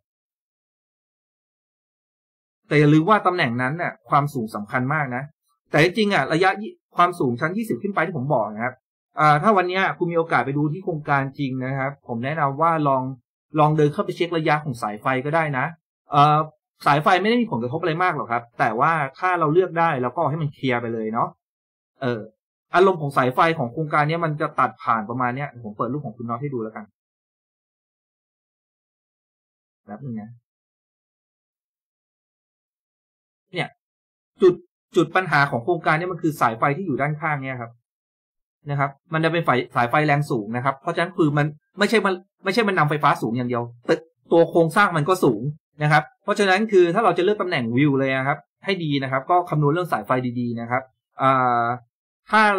แต่อย่าลืมว่าตำแหน่งนั้นน่ะความสูงสำคัญมากนะแต่จริงๆระยะความสูงชั้น20ขึ้นไปที่ผมบอกนะครับถ้าวันนี้คุณมีโอกาสไปดูที่โครงการจริงนะครับผมแนะนำว่าลองเดินเข้าไปเช็คระยะของสายไฟก็ได้นะสายไฟไม่ได้มีผลกระทบอะไรมากหรอกครับแต่ว่าถ้าเราเลือกได้เราก็ให้มันเคลียร์ไปเลยเนาะอารมณ์ของสายไฟของโครงการนี้มันจะตัดผ่านประมาณนี้ผมเปิดรูปของคุณน็อตให้ดูแล้วกันแบบนึงนะเนี่ยจุดปัญหาของโครงการนี้มันคือสายไฟที่อยู่ด้านข้างเนี่ยครับนะครับมันจะเป็นสายไฟแรงสูงนะครับเพราะฉะนั้นคือมันไม่ใช่มันนำไฟฟ้าสูงอย่างเดียวตัวโครงสร้างมันก็สูงนะครับเพราะฉะนั้นคือถ้าเราจะเลือกตำแหน่งวิวเลยนะครับให้ดีนะครับก็คำนวณเรื่องสายไฟดีๆนะครับถ้า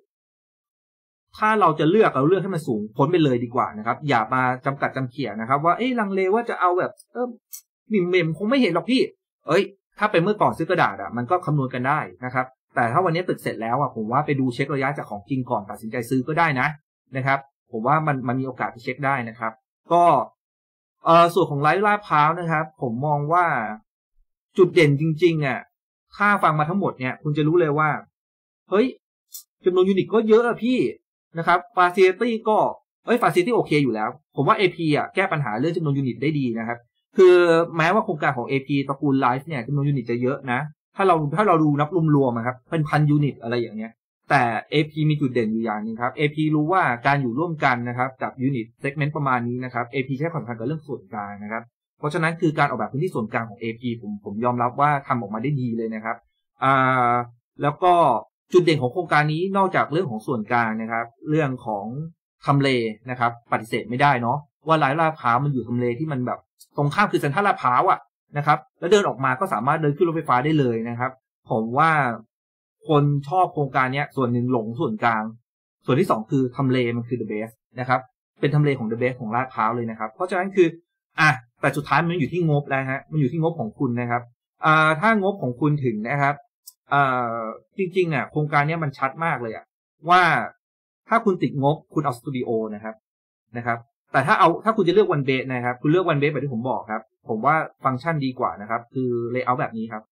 เราจะเลือกให้มันสูงพ้นไปเลยดีกว่านะครับอย่ามาจำกัดจำเขี่ยนะครับว่าลังเลว่าจะเอาแบบเมมคงไม่เห็นหรอกพี่ถ้าเป็นเมื่อก่อนซื้อกระดาษมันก็คำนวณกันได้นะครับแต่ถ้าวันนี้ตึกเสร็จแล้วผมว่าไปดูเช็คระยะจากของจริงก่อนตัดสินใจซื้อก็ได้นะครับผมว่ามันมีโอกาสไปเช็คได้นะครับก็ส่วนของไลฟ์ลาดพร้าวนะครับผมมองว่าจุดเด่นจริงๆถ้าฟังมาทั้งหมดเนี่ยคุณจะรู้เลยว่าเฮ้ยจำนวนยูนิตก็เยอะพี่นะครับฟาซิลิตี้ก็ฟาซิลิตี้โอเคอยู่แล้วผมว่า AP แก้ปัญหาเรื่องจำนวนยูนิตได้ดีนะครับคือแม้ว่าโครงการของ AP ตระกูลไลฟ์เนี่ยจำนวนยูนิตจะเยอะนะถ้าเราดูนับรวมๆครับเป็นพันยูนิตอะไรอย่างเงี้ยแต่ AP มีจุดเด่นอยู่อย่างนึงครับ AP รู้ว่าการอยู่ร่วมกันนะครับกับยูนิตเซกเมนต์ประมาณนี้นะครับ AP ใช้ความสำคัญกับเรื่องส่วนกลางนะครับเพราะฉะนั้นคือการออกแบบพื้นที่ส่วนกลางของ AP ผมยอมรับว่าทำออกมาได้ดีเลยนะครับแล้วก็จุดเด่นของโครงการนี้นอกจากเรื่องของส่วนกลางนะครับเรื่องของทำเลนะครับปฏิเสธไม่ได้เนาะว่าไลฟ์ลาดพร้าวมันอยู่ทำเลที่มันแบบตรงข้ามคือเซ็นทรัลลาดพร้าวนะครับแล้วเดินออกมาก็สามารถเดินขึ้นรถไฟฟ้าได้เลยนะครับผมว่าคนชอบโครงการนี้ส่วนหนึ่งหลงส่วนกลางส่วนที่2คือทำเลมันคือ the best นะครับเป็นทำเลของ the best ของลาดพร้าวเลยนะครับเพราะฉะนั้นคือแต่สุดท้ายมันอยู่ที่งบแล้วฮะมันอยู่ที่งบของคุณนะครับถ้างบของคุณถึงนะครับจริงๆโครงการนี้มันชัดมากเลยว่าถ้าคุณติดงบคุณเอาสตูดิโอนะครับแต่ถ้าคุณจะเลือกวันเบสนะครับคุณเลือกวันเบสแบบที่ผมบอกครับผมว่าฟังก์ชันดีกว่านะครับคือเลเยอร์แบบนี้ครับ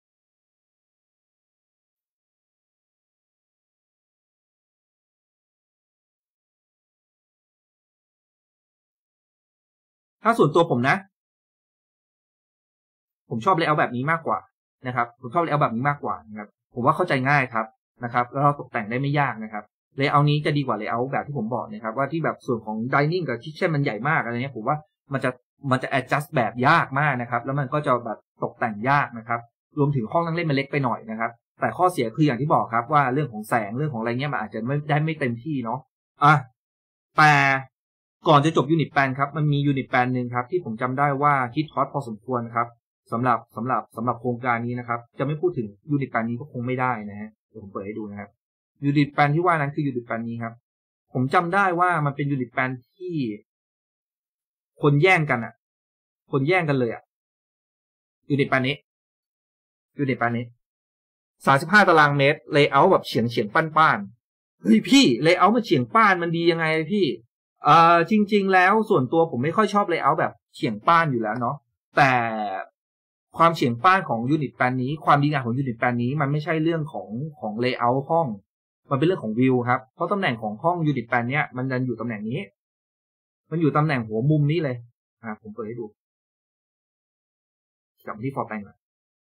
ถ้าส่วนตัวผมนะผมชอบเลเยอร์แบบนี้มากกว่านะครับผมชอบเลเยอร์แบบนี้มากกว่านะครับผมว่าเข้าใจง่ายครับนะครับแล้วเราตกแต่งได้ไม่ยากนะครับเลเยอร์นี้จะดีกว่าเลเยอร์แบบที่ผมบอกนะครับว่าที่แบบส่วนของ dining กับ kitchen มันใหญ่มากอะไรเงี้ยผมว่ามันจะ adjust แบบยากมากนะครับแล้วมันก็จะแบบตกแต่งยากนะครับรวมถึงห้องนั่งเล่นมันเล็กไปหน่อยนะครับแต่ข้อเสียคืออย่างที่บอกครับว่าเรื่องของแสงเรื่องของอะไรเงี้ยมันอาจจะไม่เต็มที่เนาะแต่ก่อนจะจบยูนิตแปลนครับมันมียูนิตแปลนนึงครับที่ผมจำได้ว่าคิดฮอตพอสมควรครับสำหรับโครงการนี้นะครับจะไม่พูดถึงยูนิตแปลนนี้ก็คงไม่ได้นะฮะเดี๋ยวผมเปิดให้ดูนะครับยูนิตแปลนที่ว่านั้นคือยูนิตแปลนนี้ครับผมจำได้ว่ามันเป็นยูนิตแปลนที่คนแย่งกันเลยยูนิตแปลนนี้35ตารางเมตรเลเยอร์แบบเฉียงป้านเฮ้ยพี่เลเยอร์มันเฉียงป้านมันดียังไงพี่จริงๆแล้วส่วนตัวผมไม่ค่อยชอบเลเยอร์แบบเฉียงป้านอยู่แล้วเนาะแต่ความเฉียงป้านของยูนิตแปลนนี้ความดีงามของยูนิตแปลนนี้มันไม่ใช่เรื่องของเลเยอร์ห้องมันเป็นเรื่องของวิวครับเพราะตำแหน่งของห้องยูนิตแปลนเนี้ยมันจะอยู่ตำแหน่งนี้มันอยู่ตำแหน่งหัวมุมนี้เลยผมเปิดให้ดูกลับที่ฟอร์แปลนก่อน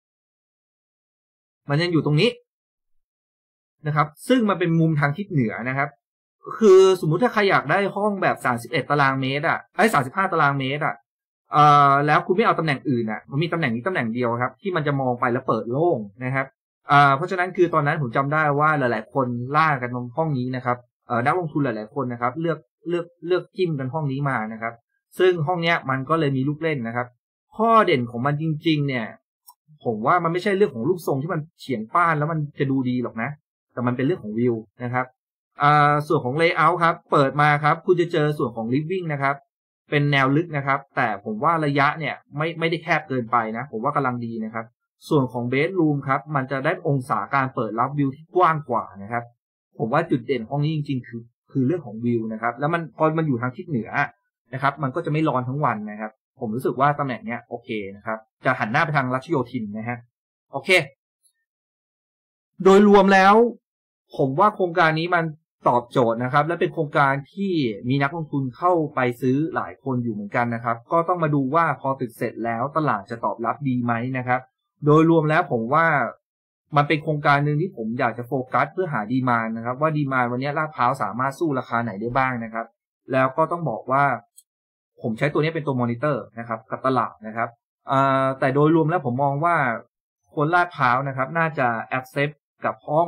มันยังอยู่ตรงนี้นะครับซึ่งมันเป็นมุมทางทิศเหนือนะครับคือสมมุติถ้าใครอยากได้ห้องแบบ31ตารางเมตร35ตารางเมตรแล้วคุณไม่เอาตำแหน่งอื่นมันมีตำแหน่งนี้ตำแหน่งเดียวครับที่มันจะมองไปแล้วเปิดโล่งนะครับเพราะฉะนั้นคือตอนนั้นผมจำได้ว่าหลายๆคนล่ากันห้องนี้นะครับนักลงทุนหลายๆคนนะครับเลือกจิ้มกันห้องนี้มานะครับซึ่งห้องเนี้ยมันก็เลยมีลูกเล่นนะครับข้อเด่นของมันจริงๆเนี่ยผมว่ามันไม่ใช่เรื่องของรูปทรงที่มันเฉียงป้านแล้วมันจะดูดีหรอกนะแต่มันเป็นเรื่องของวิวนะครับส่วนของ layout ครับเปิดมาครับคุณจะเจอส่วนของ living นะครับเป็นแนวลึกนะครับแต่ผมว่าระยะเนี่ยไม่ได้แคบเกินไปนะผมว่ากำลังดีนะครับส่วนของ bedroom ครับมันจะได้องศาการเปิดรับวิวที่กว้างกว่านะครับผมว่าจุดเด่นห้องนี้จริงๆคือเรื่องของวิวนะครับแล้วมันพอมันอยู่ทางทิศเหนือนะครับมันก็จะไม่ร้อนทั้งวันนะครับผมรู้สึกว่าตำแหน่งเนี้ยโอเคนะครับจะหันหน้าไปทางรัชโยธินนะฮะโอเคโดยรวมแล้วผมว่าโครงการนี้มันตอบโจทย์นะครับและเป็นโครงการที่มีนักลงทุนเข้าไปซื้อหลายคนอยู่เหมือนกันนะครับก็ต้องมาดูว่าพอตึกเสร็จแล้วตลาดจะตอบรับดีไหมนะครับโดยรวมแล้วผมว่ามันเป็นโครงการหนึ่งที่ผมอยากจะโฟกัสเพื่อหาดีมานด์นะครับว่าดีมานด์วันนี้ลาดพร้าวสามารถสู้ราคาไหนได้บ้างนะครับแล้วก็ต้องบอกว่าผมใช้ตัวนี้เป็นตัวมอนิเตอร์นะครับกับตลาดนะครับแต่โดยรวมแล้วผมมองว่าคนลาดพร้าวนะครับน่าจะ accept กับห้อง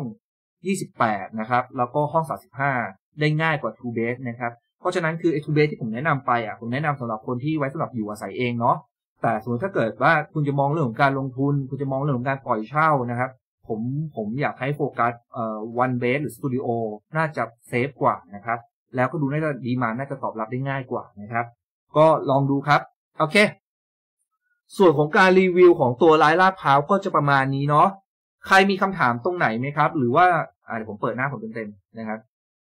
28นะครับแล้วก็ห้อง35ได้ง่ายกว่า 2 bed นะครับเพราะฉะนั้นคือ 2 bed ที่ผมแนะนำไปผมแนะนำสำหรับคนที่ไว้สำหรับอยู่อาศัยเองเนาะแต่สมมติถ้าเกิดว่าคุณจะมองเรื่องของการลงทุนคุณจะมองเรื่องของการปล่อยเช่านะครับผมอยากให้โฟกัสone bed หรือสตูดิโอน่าจะเซฟกว่านะครับแล้วก็ดูน่าจะดีมานด์น่าจะตอบรับได้ง่ายกว่านะครับก็ลองดูครับโอเคส่วนของการรีวิวของตัวไลฟ์ลาดพร้าวก็จะประมาณนี้เนาะใครมีคำถามตรงไหนไหมครับหรือว่าเดี๋ยวผมเปิดหน้าผมเต็มๆนะครับ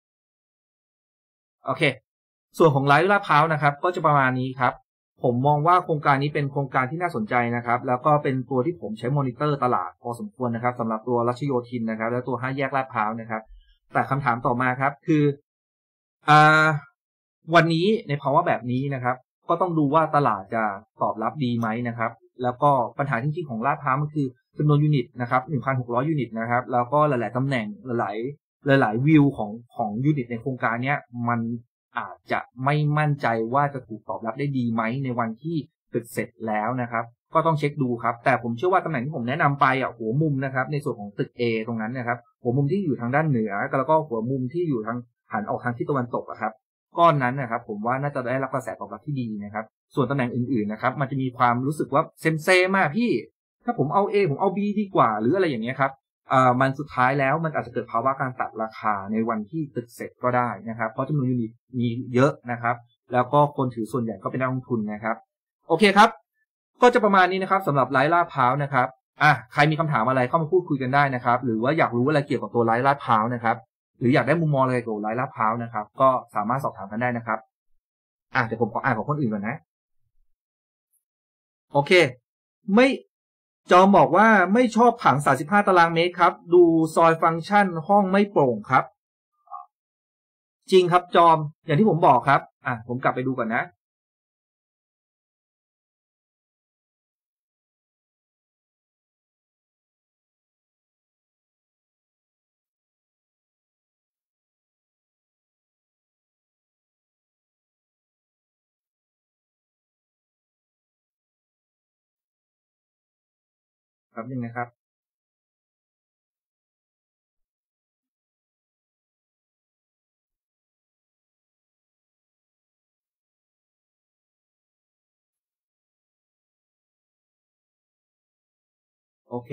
โอเคส่วนของไลฟ์ลาดพร้าวนะครับก็จะประมาณนี้ครับผมมองว่าโครงการนี้เป็นโครงการที่น่าสนใจนะครับแล้วก็เป็นตัวที่ผมใช้มอนิเตอร์ตลาดพอสมควรนะครับสำหรับตัวรัชโยธินนะครับและตัว5 แยกลาดพร้าวนะครับแต่คำถามต่อมาครับคือวันนี้ในภาวะแบบนี้นะครับก็ต้องดูว่าตลาดจะตอบรับดีไหมนะครับแล้วก็ปัญหาจริงๆของลาดพร้าวมันคือจำนวนยูนิตนะครับ 1,600 ยูนิตนะครับแล้วก็หลายๆตำแหน่งหลายวิวของยูนิตในโครงการเนี้ยมันอาจจะไม่มั่นใจว่าจะถูกตอบรับได้ดีไหมในวันที่ตึกเสร็จแล้วนะครับก็ต้องเช็คดูครับแต่ผมเชื่อว่าตำแหน่งที่ผมแนะนำไปหัวมุมนะครับในส่วนของตึก A ตรงนั้นนะครับหัวมุมที่อยู่ทางด้านเหนือแล้วก็หัวมุมที่อยู่ทางหันออกทางทิศตะวันตกครับก้อนนั้นนะครับผมว่าน่าจะได้รับกระแสตอบรับที่ดีนะครับส่วนตำแหน่งอื่นๆนะครับมันจะมีความรู้สึกว่าเซมมากพี่ถ้าผมเอา A ผมเอา B ดีกว่าหรืออะไรอย่างเงี้ยครับมันสุดท้ายแล้วมันอาจจะเกิดภาวะการตัดราคาในวันที่ตึกเสร็จก็ได้นะครับเพราะจำนวนยูนิตมีเยอะนะครับแล้วก็คนถือส่วนใหญ่ก็เป็นนักลงทุนนะครับโอเคครับก็จะประมาณนี้นะครับสำหรับไลฟ์ลาดพร้าวนะครับใครมีคำถามอะไรเข้ามาพูดคุยกันได้นะครับหรือว่าอยากรู้อะไรเกี่ยวกับตัวไลฟ์ลาดพร้าวนะครับหรืออยากได้มุมมองอะไรเกี่ยวกับไลฟ์ลาดพร้าวนะครับก็สามารถสอบถามกันได้นะครับเดี๋ยวผมขออ่านของคนอื่นก่อนนะโอเคไม่จอมบอกว่าไม่ชอบผัง35ตารางเมตรครับดูซอยฟังก์ชันห้องไม่โปร่งครับจริงครับจอมอย่างที่ผมบอกครับผมกลับไปดูก่อนนะครับนึงนะครับโอเค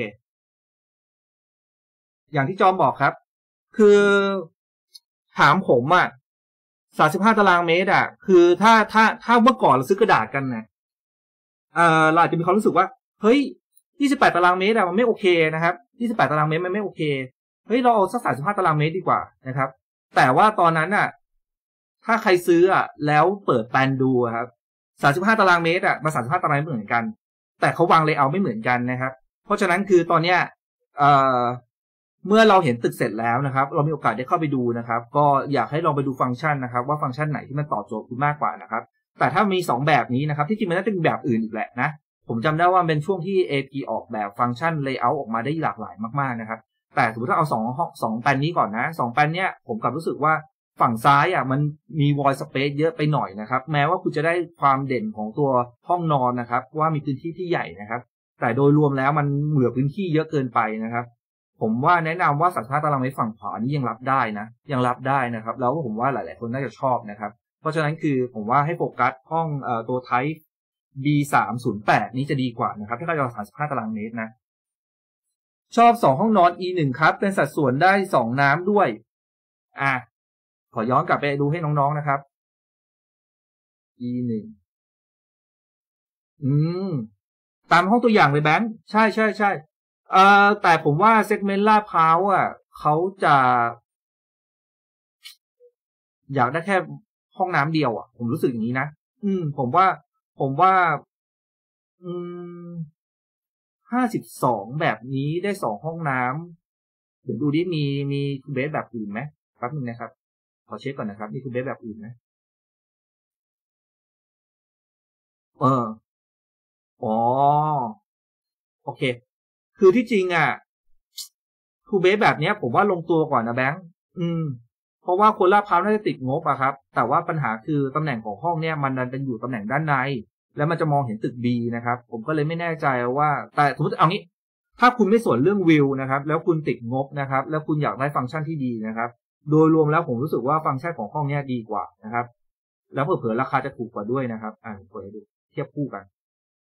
อย่างที่จอมบอกครับคือถามผม35ตารางเมตรคือถ้าเมื่อก่อนเราซื้อกระดาษกันนะเราอาจจะมีความรู้สึกว่าเฮ้ย28ตารางเมตรมันไม่โอเคนะครับ28ตารางเมตรมันไม่โอเคเฮ้ยเราเอาสัก35ตารางเมตรดีกว่านะครับแต่ว่าตอนนั้นถ้าใครซื้อแล้วเปิดแปลนดูครับ35ตารางเมตรมา35ตารางเมตรเหมือนกันแต่เขาวางเลเยอร์ไม่เหมือนกันนะครับเพราะฉะนั้นคือตอนเนี้ยเมื่อเราเห็นตึกเสร็จแล้วนะครับเรามีโอกาสได้เข้าไปดูนะครับก็อยากให้ลองไปดูฟังก์ชันนะครับว่าฟังก์ชันไหนที่มันตอบโจทย์คุณมากกว่านะครับแต่ถ้ามี2แบบนี้นะครับที่จริงมันน่าจะมีแบบอื่นอีกแหละนะผมจำได้ว่าเป็นช่วงที่ AP ออกแบบฟังก์ชัน layout ออกมาได้หลากหลายมากๆนะครับแต่สมมติถ้าเอา2แปลนนี้ก่อนนะ2แปลนเนี้ยผมกลับรู้สึกว่าฝั่งซ้ายมันมี void space เยอะไปหน่อยนะครับแม้ว่าคุณจะได้ความเด่นของตัวห้องนอนนะครับว่ามีพื้นที่ที่ใหญ่นะครับแต่โดยรวมแล้วมันเหลือพื้นที่เยอะเกินไปนะครับผมว่าแนะนำว่า35 ตารางเมตรฝั่งขวานี้ยังรับได้นะยังรับได้นะครับแล้วผมว่าหลายๆคนน่าจะชอบนะครับเพราะฉะนั้นคือผมว่าให้โฟกัสห้องตัว Type B308 นี้จะดีกว่านะครับถ้าเรา35 ตารางเมตรนะชอบ2ห้องนอน E1 ครับเป็นสัดส่วนได้2น้ำด้วยขอย้อนกลับไปดูให้น้องๆนะครับ E1 ตามห้องตัวอย่างเลยแบงค์ใช่แต่ผมว่าเซกเมนต์ลาดพร้าวเขาจะอยากได้แค่ห้องน้ำเดียวผมรู้สึกอย่างนี้นะผมว่า52แบบนี้ได้2ห้องน้ำเดี๋ยวดูดิมีทูเบสแบบอื่นไหมแป๊บนึงนะครับขอเช็คก่อนนะครับมีทูเบสแบบอื่นไหมโอเคคือที่จริงทูเบสแบบนี้ผมว่าลงตัวก่อนนะแบงค์เพราะว่าคนลาดพร้าวน่าจะติดงบครับแต่ว่าปัญหาคือตำแหน่งของห้องเนี่ยมันดันเป็นอยู่ตำแหน่งด้านในแล้วมันจะมองเห็นตึก B นะครับผมก็เลยไม่แน่ใจว่าแต่สมมติเอางี้ถ้าคุณไม่สนเรื่องวิวนะครับแล้วคุณติดงบนะครับแล้วคุณอยากได้ฟังก์ชันที่ดีนะครับโดยรวมแล้วผมรู้สึกว่าฟังก์ชันของห้องนี้ดีกว่านะครับแล้วเผื่อๆราคาจะถูกกว่าด้วยนะครับเปิดให้ดูเทียบคู่กัน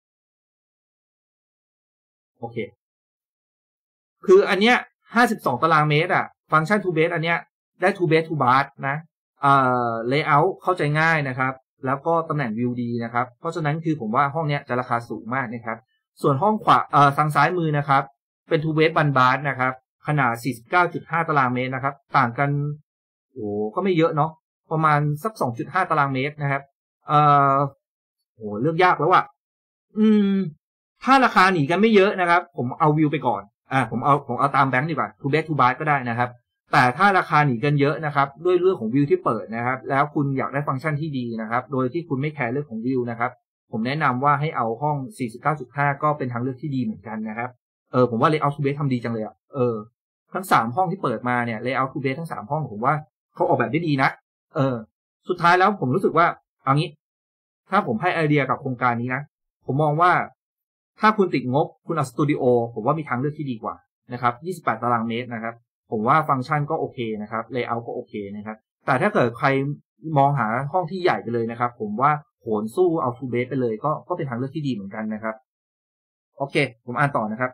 โอเคคืออันเนี้ย52 ตารางเมตรฟังก์ชัน 2 bed อันเนี้ยได้ 2 bed 2 bath นะlayout เข้าใจง่ายนะครับแล้วก็ตำแหน่งวิวดีนะครับเพราะฉะนั้นคือผมว่าห้องเนี้ยจะราคาสูงมากนะครับส่วนห้องขวาทางซ้ายมือนะครับเป็น 2 bed 1 bath นะครับขนาด 49.5 ตารางเมตรนะครับต่างกันก็ไม่เยอะเนาะประมาณสัก 2.5 ตารางเมตรนะครับเลือกยากแล้วถ้าราคาหนีกันไม่เยอะนะครับผมเอาวิวไปก่อนผมเอาตามแบงค์ดีกว่า 2 bed 2 bath ก็ได้นะครับแต่ถ้าราคาหนีกันเยอะนะครับด้วยเรื่องของวิวที่เปิดนะครับแล้วคุณอยากได้ฟังก์ชันที่ดีนะครับโดยที่คุณไม่แคร์เรื่องของวิวนะครับผมแนะนำว่าให้เอาห้อง 49.5 ก็เป็นทางเลือกที่ดีเหมือนกันนะครับผมว่า layout 2 bed ทำดีจังเลยทั้ง3ห้องที่เปิดมาเนี่ย layout 2 bed ทั้ง3ห้องผมว่าเขาออกแบบได้ดีนะสุดท้ายแล้วผมรู้สึกว่าเอางี้ถ้าผมให้ไอเดียกับโครงการนี้นะผมมองว่าถ้าคุณติดงบคุณเอาสตูดิโอผมว่ามีทางเลือกที่ดีกว่านะครับ28 ตารางเมตรนะครับผมว่าฟังก์ชันก็โอเคนะครับเลเยอร์ก็โอเคนะครับแต่ถ้าเกิดใครมองหาห้องที่ใหญ่ไปเลยนะครับผมว่าโหนสู้เอา 2 bed ไปเลยก็เป็นทางเลือกที่ดีเหมือนกันนะครับโอเคผมอ่านต่อนะครับ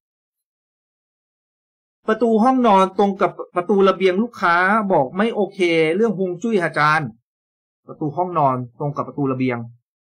ประตูห้องนอนตรงกับประตูระเบียงลูกค้าบอกไม่โอเคเรื่องฮวงจุ้ยอาจารย์ประตูห้องนอนตรงกับประตูระเบียง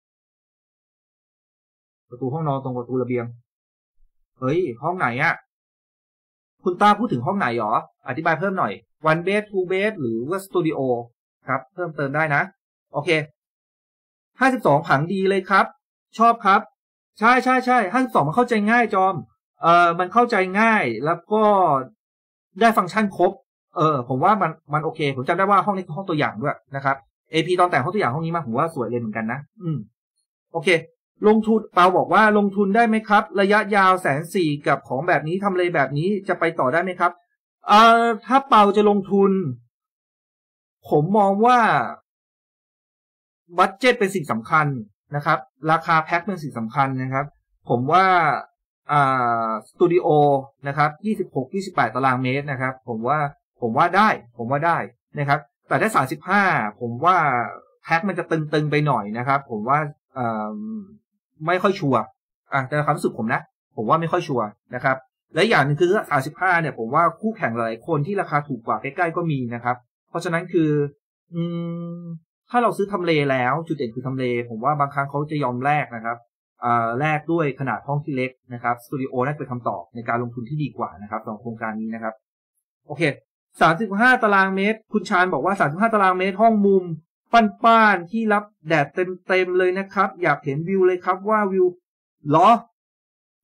ประตูห้องนอนตรงประตูระเบียงเฮ้ยห้องไหนคุณต้าพูดถึงห้องไหนหรออธิบายเพิ่มหน่อย 1 bed 2 bed หรือว่าสตูดิโอครับเพิ่มเติมได้นะโอเค52ผังดีเลยครับชอบครับใช่52มันเข้าใจง่ายจอมมันเข้าใจง่ายแล้วก็ได้ฟังก์ชันครบผมว่ามันโอเคผมจำได้ว่าห้องนี้คือห้องตัวอย่างด้วยนะครับ AP ตอนแต่งห้องตัวอย่างห้องนี้มาผมว่าสวยเลยเหมือนกันนะโอเคลงทุนเปาบอกว่าลงทุนได้ไหมครับระยะยาว140,000กับของแบบนี้ทำเลแบบนี้จะไปต่อได้ไหมครับถ้าเปาจะลงทุนผมมองว่าบัดเจ็ตเป็นสิ่งสำคัญนะครับราคาแพ็คเป็นสิ่งสำคัญนะครับผมว่าสตูดิโอนะครับ26-28 ตารางเมตรนะครับผมว่าได้นะครับแต่ถ้า35ผมว่าแพ็คมันจะตึงๆไปหน่อยนะครับผมว่าไม่ค่อยชัวร์แต่ความรู้สึกผมนะผมว่าไม่ค่อยชัวร์นะครับและอย่างนึงคือ35เนี่ยผมว่าคู่แข่งหลายคนที่ราคาถูกกว่าใกล้ๆก็มีนะครับเพราะฉะนั้นคือถ้าเราซื้อทำเลแล้วจุดเด่นคือทำเลผมว่าบางครั้งเขาจะยอมแลกนะครับแลกด้วยขนาดห้องที่เล็กนะครับสตูดิโอน่าจะเป็นคำตอบในการลงทุนที่ดีกว่านะครับสำหรับโครงการนี้นะครับโอเค35 ตารางเมตรคุณชาญบอกว่า35 ตารางเมตรห้องมุมป้านๆที่รับแดดเต็มๆเลยนะครับอยากเห็นวิวเลยครับว่าวิวเหรอ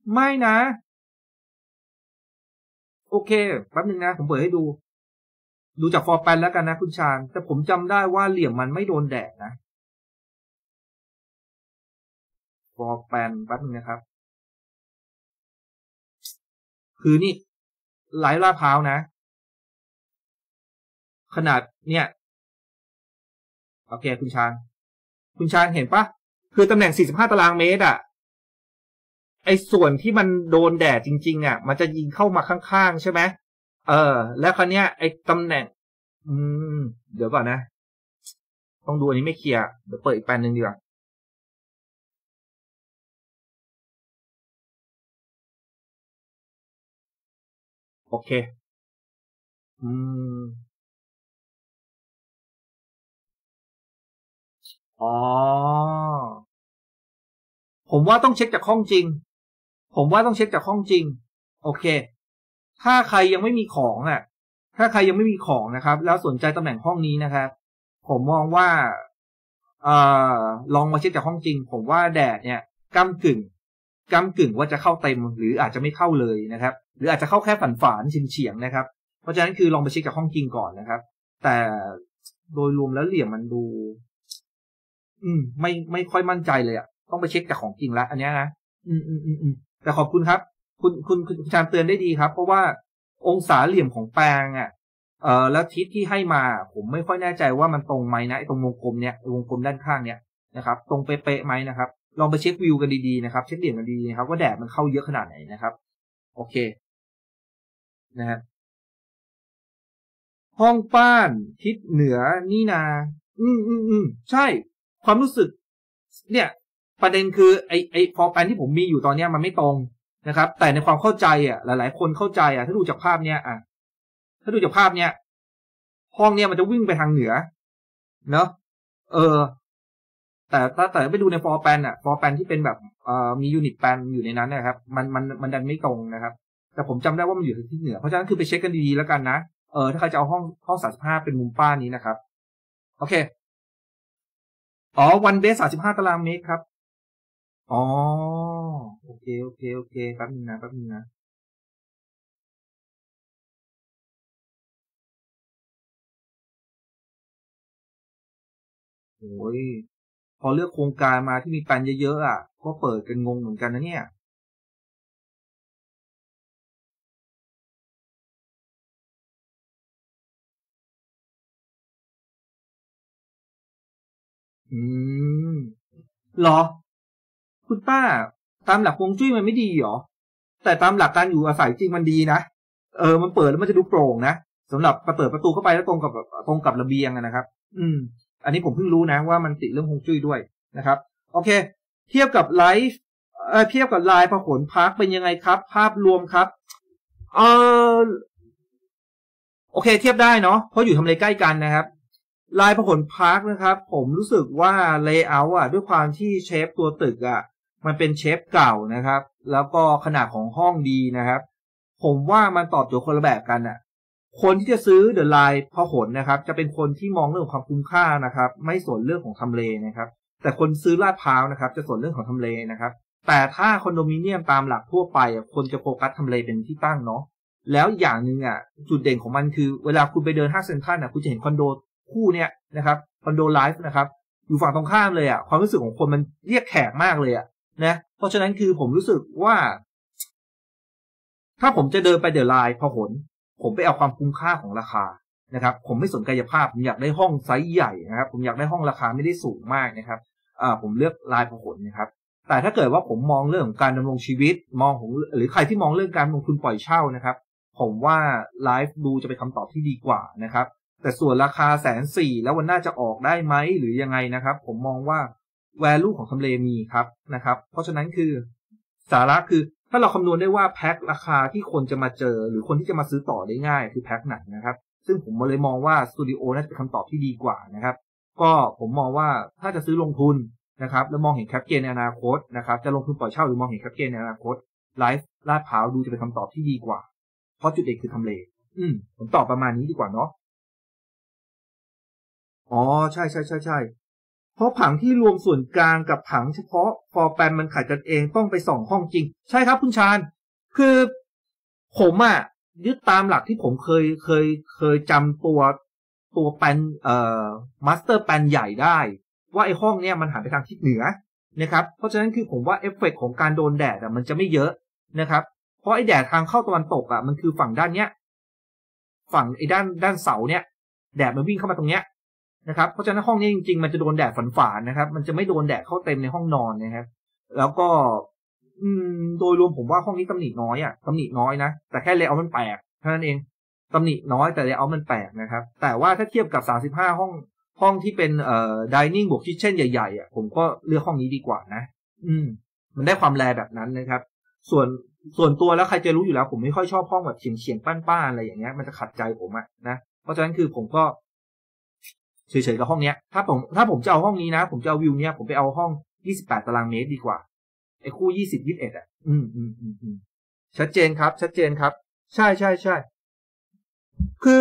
ไม่นะโอเคแป๊บนึงนะผมเปิดให้ดูจากฟอร์แปนแล้วกันนะคุณชาญแต่ผมจำได้ว่าเหลี่ยมมันไม่โดนแดดนะฟอร์แปนแป๊บนึงนะครับคือนี่ไลท์ลาดพร้าวนะขนาดเนี่ยโอเคคุณชาญเห็นปะคือตำแหน่ง45ตารางเมตรอะไอ้ส่วนที่มันโดนแดดจริงๆอ่ะมันจะยิงเข้ามาข้างๆใช่ไหมแล้วคราวเนี้ยไอ้ตำแหน่งเดี๋ยวก่อนนะต้องดูอันนี้ไม่เคลียร์เดี๋ยวเปิดอีกแปลนหนึ่งดีกว่าโอเคอ๋อผมว่าต้องเช็คจากห้องจริงโอเคถ้าใครยังไม่มีของอ่ะถ้าใครยังไม่มีของนะครับแล้วสนใจตำแหน่งห้องนี้นะครับผมมองว่าเอ่ลองมาเช็คจากห้องจริงผมว่าแดดเนี่ยก้ำกึ่งว่าจะเข้าเต็มหรืออาจจะไม่เข้าเลยนะครับหรืออาจจะเข้าแค่ฝานเฉียงๆนะครับเพราะฉะนั้นคือลองไปเช็คจากห้องจริงก่อนนะครับแต่โดยรวมแล้วเหลี่ยมมันดูไม่ค่อยมั่นใจเลยอ่ะต้องไปเช็คจากของจริงแล้วอันนี้นะแต่ขอบคุณครับคุณชานเตือนได้ดีครับเพราะว่าองศาเหลี่ยมของแปลงอ่ะแล้วทิศที่ให้มาผมไม่ค่อยแน่ใจว่ามันตรงไหมนะไอ้ตรงวงกลมเนี้ยวงกลมด้านข้างเนี้ยนะครับตรงเป๊ะๆไหมนะครับลองไปเช็ควิวกันดีๆนะครับเช็คเหลี่ยมกันดีๆนะครับว่าแดดมันเข้าเยอะขนาดไหนนะครับโอเคนะฮะห้องป้านทิศเหนือนี่นาใช่ความรู้สึกเนี่ยประเด็นคือไอพอแปลนที่ผมมีอยู่ตอนนี้มันไม่ตรงนะครับแต่ในความเข้าใจอ่ะหลายๆคนเข้าใจอ่ะถ้าดูจากภาพเนี้ยถ้าดูจากภาพเนี้ยห้องเนี้ยมันจะวิ่งไปทางเหนือเนาะแต่ไปดูในฟอร์แปนอ่ะฟอร์แปนที่เป็นแบบมียูนิตแปนอยู่ในนั้นนะครับมันดันไม่ตรงนะครับแต่ผมจำได้ว่ามันอยู่ที่เหนือเพราะฉะนั้นคือไปเช็คกันดีๆแล้วกันนะถ้าใครจะเอาห้อง35เป็นมุมป้านนี้นะครับโอเควันเบส35ตารางเมตรครับอ๋อโอเคแป๊บนึงนะโอ้ยพอเลือกโครงการมาที่มีแปลนเยอะๆอ่ะก็เปิดกันงงเหมือนกันนะเนี่ยอืมเหรอคุณป้าตามหลักฮวงจุ้ยมันไม่ดีเหรอแต่ตามหลักการอยู่อาศัยจริงมันดีนะมันเปิดแล้วมันจะดูโปร่งนะสำหรับเปิดประตูเข้าไปแล้วตรงกับระเบียงนะครับอันนี้ผมเพิ่งรู้นะว่ามันติดเรื่องฮวงจุ้ยด้วยนะครับโอเคเทียบกับไลฟ์เทียบกับไลน์พหลพาร์คเป็นยังไงครับภาพรวมครับเออโอเคเทียบได้เนาะเพราะอยู่ทำเลใกล้กันนะครับลายพหลพาร์คนะครับผมรู้สึกว่าเลเยอร์ด้วยความที่เชฟตัวตึกมันเป็นเชฟเก่านะครับแล้วก็ขนาดของห้องดีนะครับผมว่ามันตอบโจทย์คนละแบบกันคนที่จะซื้อเดอะไลน์พหลนะครับจะเป็นคนที่มองเรื่องของความคุ้มค่านะครับไม่สนเรื่องของทำเลนะครับแต่คนซื้อลาดพร้าวนะครับจะสนเรื่องของทำเลนะครับแต่ถ้าคอนโดมิเนียมตามหลักทั่วไปคนจะโฟกัสทำเลเป็นที่ตั้งเนาะแล้วอย่างหนึ่งจุดเด่นของมันคือเวลาคุณไปเดินห้างเซ็นทรัลคุณจะเห็นคอนโดคู่เนี้ยนะครับคอนโดไลฟ์นะครับอยู่ฝั่งตรงข้ามเลยความรู้สึกของคนมันเรียกแขกมากเลยนะเพราะฉะนั้นคือผมรู้สึกว่าถ้าผมจะเดินไปเดอะไลน์พหลผมไปเอาความคุ้มค่าของราคานะครับผมไม่สนกายภาพผมอยากได้ห้องไซส์ใหญ่นะครับผมอยากได้ห้องราคาไม่ได้สูงมากนะครับผมเลือกไลน์พหลนะครับแต่ถ้าเกิดว่าผมมองเรื่องของการดำรงชีวิตมองของหรือใครที่มองเรื่องการลงทุนปล่อยเช่านะครับผมว่าไลฟ์ดูจะเป็นคำตอบที่ดีกว่านะครับแต่ส่วนราคา140,000แล้ววันหน้าจะออกได้ไหมหรือยังไงนะครับผมมองว่า value ของทำเลมีครับนะครับเพราะฉะนั้นคือสาระคือถ้าเราคำนวณได้ว่าแพ็คราคาที่คนจะมาเจอหรือคนที่จะมาซื้อต่อได้ง่ายคือแพ็คไหนนะครับซึ่งผมเลยมองว่าสตูดิโอน่าจะเป็นคำตอบที่ดีกว่านะครับก็ผมมองว่าถ้าจะซื้อลงทุนนะครับแล้วมองเห็นแคปเกนในอนาคตนะครับจะลงทุนปล่อยเช่าหรือมองเห็นแคปเกนในอนาคตไลฟ์ลาดพร้าวดูจะเป็นคำตอบที่ดีกว่าเพราะจุดเด่นคือทำเลผมตอบประมาณนี้ดีกว่าเนาะอ๋อใช่เพราะผังที่รวมส่วนกลางกับผังเฉพาะฟอร์แปนมันขัดกันเองต้องไปส่องห้องจริงใช่ครับคุณชาญคือผมยึดตามหลักที่ผมเคยจำตัวแปนมาสเตอร์แปนใหญ่ได้ว่าไอ้ห้องเนี้ยมันหันไปทางทิศเหนือนะครับเพราะฉะนั้นคือผมว่าเอฟเฟกต์ของการโดนแดดมันจะไม่เยอะนะครับเพราะไอ้แดดทางเข้าตะวันตกมันคือฝั่งด้านเนี้ยฝั่งไอ้ด้านเสาเนี้ยแดดมันวิ่งเข้ามาตรงเนี้ยนะครับเพราะฉะนั้นห้องนี้จริงๆมันจะโดนแดดฝานๆนะครับมันจะไม่โดนแดดเข้าเต็มในห้องนอนนะครับแล้วก็โดยรวมผมว่าห้องนี้ตำหนิน้อยตำหนิน้อยนะแต่แค่เลเยอร์มันแปลกเท่านั้นเองตำหนิน้อยแต่เลเยอร์มันแปลกนะครับแต่ว่าถ้าเทียบกับ35ห้องที่เป็นdining บวก kitchen ใหญ่ๆผมก็เลือกห้องนี้ดีกว่านะมันได้ความแลแบบนั้นนะครับส่วนตัวแล้วใครจะรู้อยู่แล้วผมไม่ค่อยชอบห้องแบบเฉียงป้านๆอะไรอย่างเงี้ยมันจะขัดใจผมนะเพราะฉะนั้นคือผมก็เฉยๆกับห้องเนี้ยถ้าผมจะเอาห้องนี้นะผมจะเอาวิวเนี้ยผมไปเอาห้อง28ตารางเมตรดีกว่าไอ้คู่20 21ชัดเจนครับใช่คื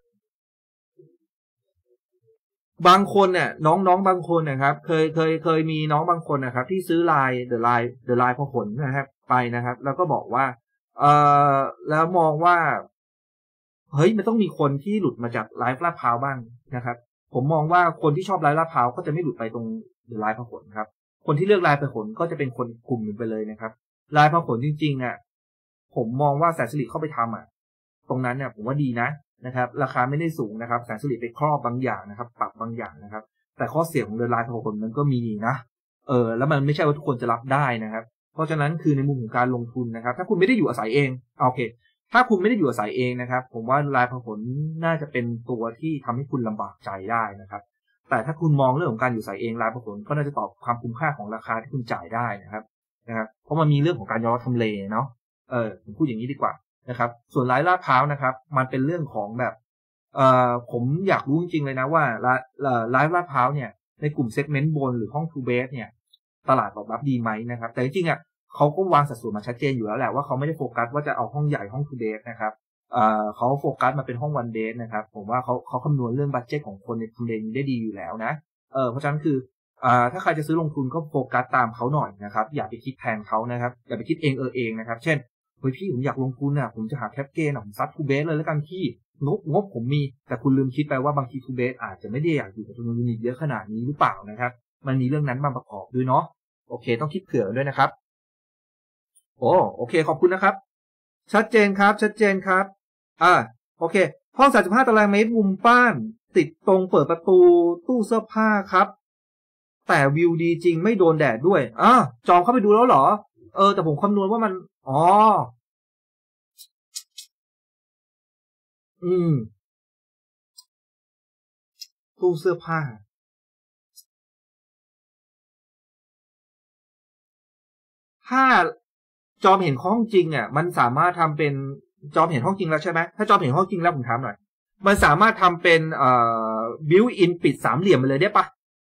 อบางคนเนี่ยน้องบางคนนะครับเคยมีน้องบางคนนะครับที่ซื้อลายเดอะไลน์พหลนะครับไปนะครับแล้วก็บอกว่าแล้วมองว่าเฮ้ยมันต้องมีคนที่หลุดมาจากไลฟ์ลาดพร้าวบ้างนะครับผมมองว่าคนที่ชอบไลฟ์ลาดพร้าวก็จะไม่หลุดไปตรงเดอะไลน์พหลครับคนที่เลือกลายพหลก็จะเป็นคนกลุ่มหนึ่งไปเลยนะครับลายพหลจริงๆผมมองว่าแสนสิริเข้าไปทำตรงนั้นเนี่ยผมว่าดีนะครับราคาไม่ได้สูงนะครับแสนสิริไปครอบบางอย่างนะครับปรับบางอย่างนะครับแต่ข้อเสียของเดอะไลน์พหลมันก็มีนะแล้วมันไม่ใช่ว่าทุกคนจะรับได้นะครับเพราะฉะนั้นคือในมุมของการลงทุนนะครับถ้าคุณไม่ได้อยู่อาศัยเองโอเคถ้าคุณไม่ได้อยู่อาศัยเองนะครับผมว่าลายพหลน่าจะเป็นตัวที่ทำให้คุณลำบากใจได้นะครับแต่ถ้าคุณมองเรื่องของการอยู่อาศัยเองลายพหลก็น่าจะตอบความคุ้มค่าของราคาที่คุณจ่ายได้นะครับเพราะมันมีเรื่องของการยอมรับทำเลเนาะผมพูดอย่างนี้ดีกว่านะครับส่วนลายลาดพร้าวนะครับมันเป็นเรื่องของแบบผมอยากรู้จริงๆเลยนะว่าลายลาดพร้าวเนี่ยในกลุ่มเซกเมนต์บนหรือห้องทูเบสเนี่ยตลาดตอบรับดีไหมนะครับแต่จริงๆเขาก็วางสัดส่วนมาชัดเจนอยู่แล้วแหละว่าเขาไม่ได้โฟกัสว่าจะเอาห้องใหญ่ห้องทูเบสนะครับเขาโฟกัสมาเป็นห้องวันเดย์นะครับผมว่าเขาคำนวณเรื่องบัดเจ็ตของคนในทำเลนี้ได้ดีอยู่แล้วนะเพราะฉะนั้นคือถ้าใครจะซื้อลงทุนก็โฟกัสตามเขาหน่อยนะครับอย่าไปคิดแทนเขานะครับอย่าไปคิดเองนะครับเช่นเฮ้ยพี่ผมอยากลงทุนผมจะหาแคปเกนผมซัดทูเบสเลยแล้วกันที่งบผมมีแต่คุณลืมคิดไปว่าบางทีทูเบสอาจจะไม่ได้อยากอยู่กับจำนวนยูนิตเยอะขนาดนี้หรือเปล่านะครับมันมีเรื่องนั้นมาประกอบด้วยเนาะโอเคต้องคิดเผื่อด้วยนะครับโอเคขอบคุณนะครับชัดเจนครับโอเคห้อง35ตารางเมตรมุมบ้านติดตรงเปิดประตูตู้เสื้อผ้าครับแต่วิวดีจริงไม่โดนแดดด้วยจอมเข้าไปดูแล้วเหรอแต่ผมคำนวณว่ามันตู้เสื้อผ้าถ้าจอมเห็นห้องจริงมันสามารถทำเป็นจอมเห็นห้องจริงแล้วใช่ไหมถ้าจอมเห็นห้องจริงแล้วผมถามหน่อยมันสามารถทำเป็นบิวอินปิดสามเหลี่ยมไปเลยได้ปะ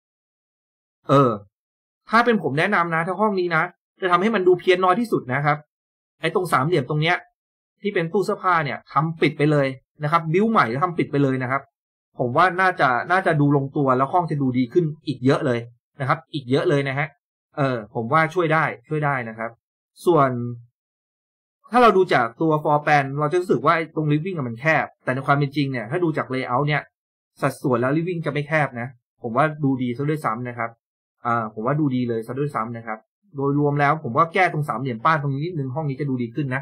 ถ้าเป็นผมแนะนำนะถ้าห้องนี้นะจะทำให้มันดูเพี้ยนน้อยที่สุดนะครับไอ้ตรงสามเหลี่ยมตรงเนี้ยที่เป็นตู้เสื้อผ้าเนี่ยทำปิดไปเลยนะครับบิวใหม่แล้วทำปิดไปเลยนะครับผมว่าน่าจะดูลงตัวแล้วห้องจะดูดีขึ้นอีกเยอะเลยนะครับอีกเยอะเลยนะฮะผมว่าช่วยได้นะครับส่วนถ้าเราดูจากตัว floor plan เราจะรู้สึกว่าตรง living มันแคบแต่ในความเป็นจริงเนี่ยถ้าดูจาก layout เนี่ยสัดส่วนแล้ว living จะไม่แคบนะผมว่าดูดีซะด้วยซ้ำนะครับผมว่าดูดีเลยซะด้วยซ้ำนะครับโดยรวมแล้วผมว่าแก้ตรงสามเหลี่ยมป้านตรงนี้นิดนึงห้องนี้จะดูดีขึ้นนะ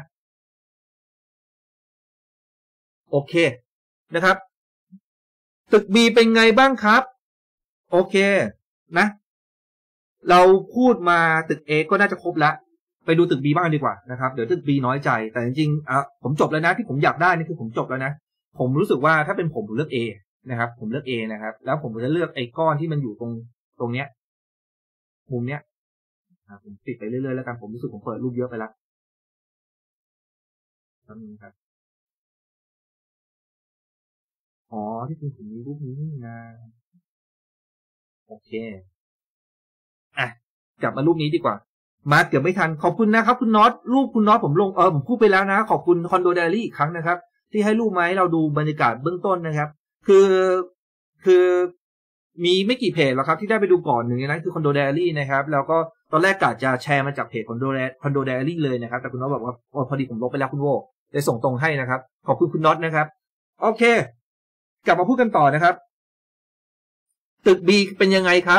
โอเคนะครับตึก B เป็นไงบ้างครับโอเคนะเราพูดมาตึก A ก็น่าจะครบแล้วไปดูตึก B บ้างดีกว่านะครับเดี๋ยวตึก B น้อยใจแต่จริงๆผมจบแล้วนะที่ผมอยากได้นี่คือผมจบแล้วนะผมรู้สึกว่าถ้าเป็นผมเลือก A นะครับผมเลือก A นะครับแล้วผมจะเลือกไอ้ก้อนที่มันอยู่ตรงเนี้ยมุมเนี้ยผมปิดไปเรื่อยๆแล้วกันผมรู้สึกผมเปิดรูปเยอะไปแล้วครับที่คุณมีรูปนี้นะโอเคกลับมารูปนี้ดีกว่ามาเกือบไม่ทันขอบคุณนะครับคุณน็อตรูปคุณน็อตผมลงผมพูดไปแล้วนะขอบคุณคอนโดไดอารี่อีกครั้งนะครับที่ให้รูปมาให้เราดูบรรยากาศเบื้องต้นนะครับคือมีไม่กี่เพจแล้วครับที่ได้ไปดูก่อนหนึ่งในนั้นคือคอนโดไดอารี่นะครับแล้วก็ตอนแรกกะจะแชร์มาจากเพจคอนโดไดอารี่เลยนะครับแต่คุณน็อตบอกว่าพอดีผมลบไปแล้วคุณโวเลยส่งตรงให้นะครับขอบคุณคุณน็อตนะครับโอเคกลับมาพูดกันต่อนะครับตึก B เป็นยังไงครับ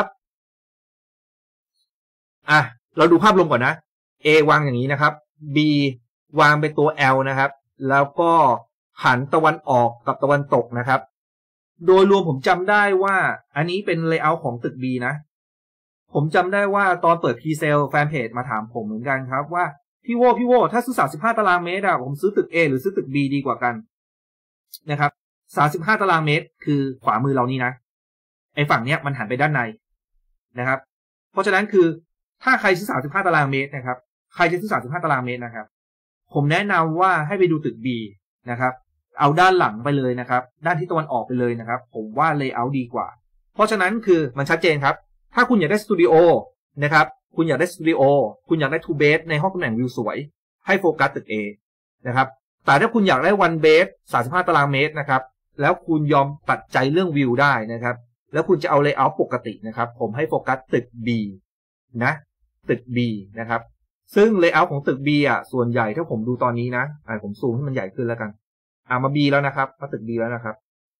เราดูภาพรวมก่อนนะ A วางอย่างนี้นะครับ B วางเป็นตัว L นะครับแล้วก็หันตะวันออกกับตะวันตกนะครับโดยรวมผมจำได้ว่าอันนี้เป็นเลเยอร์ของตึก B นะผมจำได้ว่าตอนเปิดพรีเซลแฟนเพจมาถามผมเหมือนกันครับว่าพี่โวถ้าซื้อ35ตารางเมตรผมซื้อตึก A หรือซื้อตึก B ดีกว่ากันนะครับ35ตารางเมตรคือขวามือเรานี่นะไอ้ฝั่งเนี้ยมันหันไปด้านในนะครับเพราะฉะนั้นคือถ้าใครซื้อ35ตารางเมตรนะครับใครจะซื้อ35ตารางเมตรนะครับผมแนะนำว่าให้ไปดูตึก B นะครับเอาด้านหลังไปเลยนะครับด้านที่ตะวันออกไปเลยนะครับผมว่าเลเยอร์ดีกว่าเพราะฉะนั้นคือมันชัดเจนครับถ้าคุณอยากได้สตูดิโอนะครับคุณอยากได้สตูดิโอคุณอยากได้2 เบดในห้องตำแหน่งวิวสวยให้โฟกัสตึก A นะครับแต่ถ้าคุณอยากได้1 เบด35ตารางเมตรนะครับแล้วคุณยอมตัดใจเรื่องวิวได้นะครับแล้วคุณจะเอาเลเยอร์ปกตินะครับผมให้โฟกัสตึก B นะตึก B นะครับซึ่งเลเยอร์ของตึก B ส่วนใหญ่ถ้าผมดูตอนนี้นะผมซูมให้มันใหญ่ขึ้นแล้วกันมา B แล้วนะครับมาตึก B แล้วนะครับ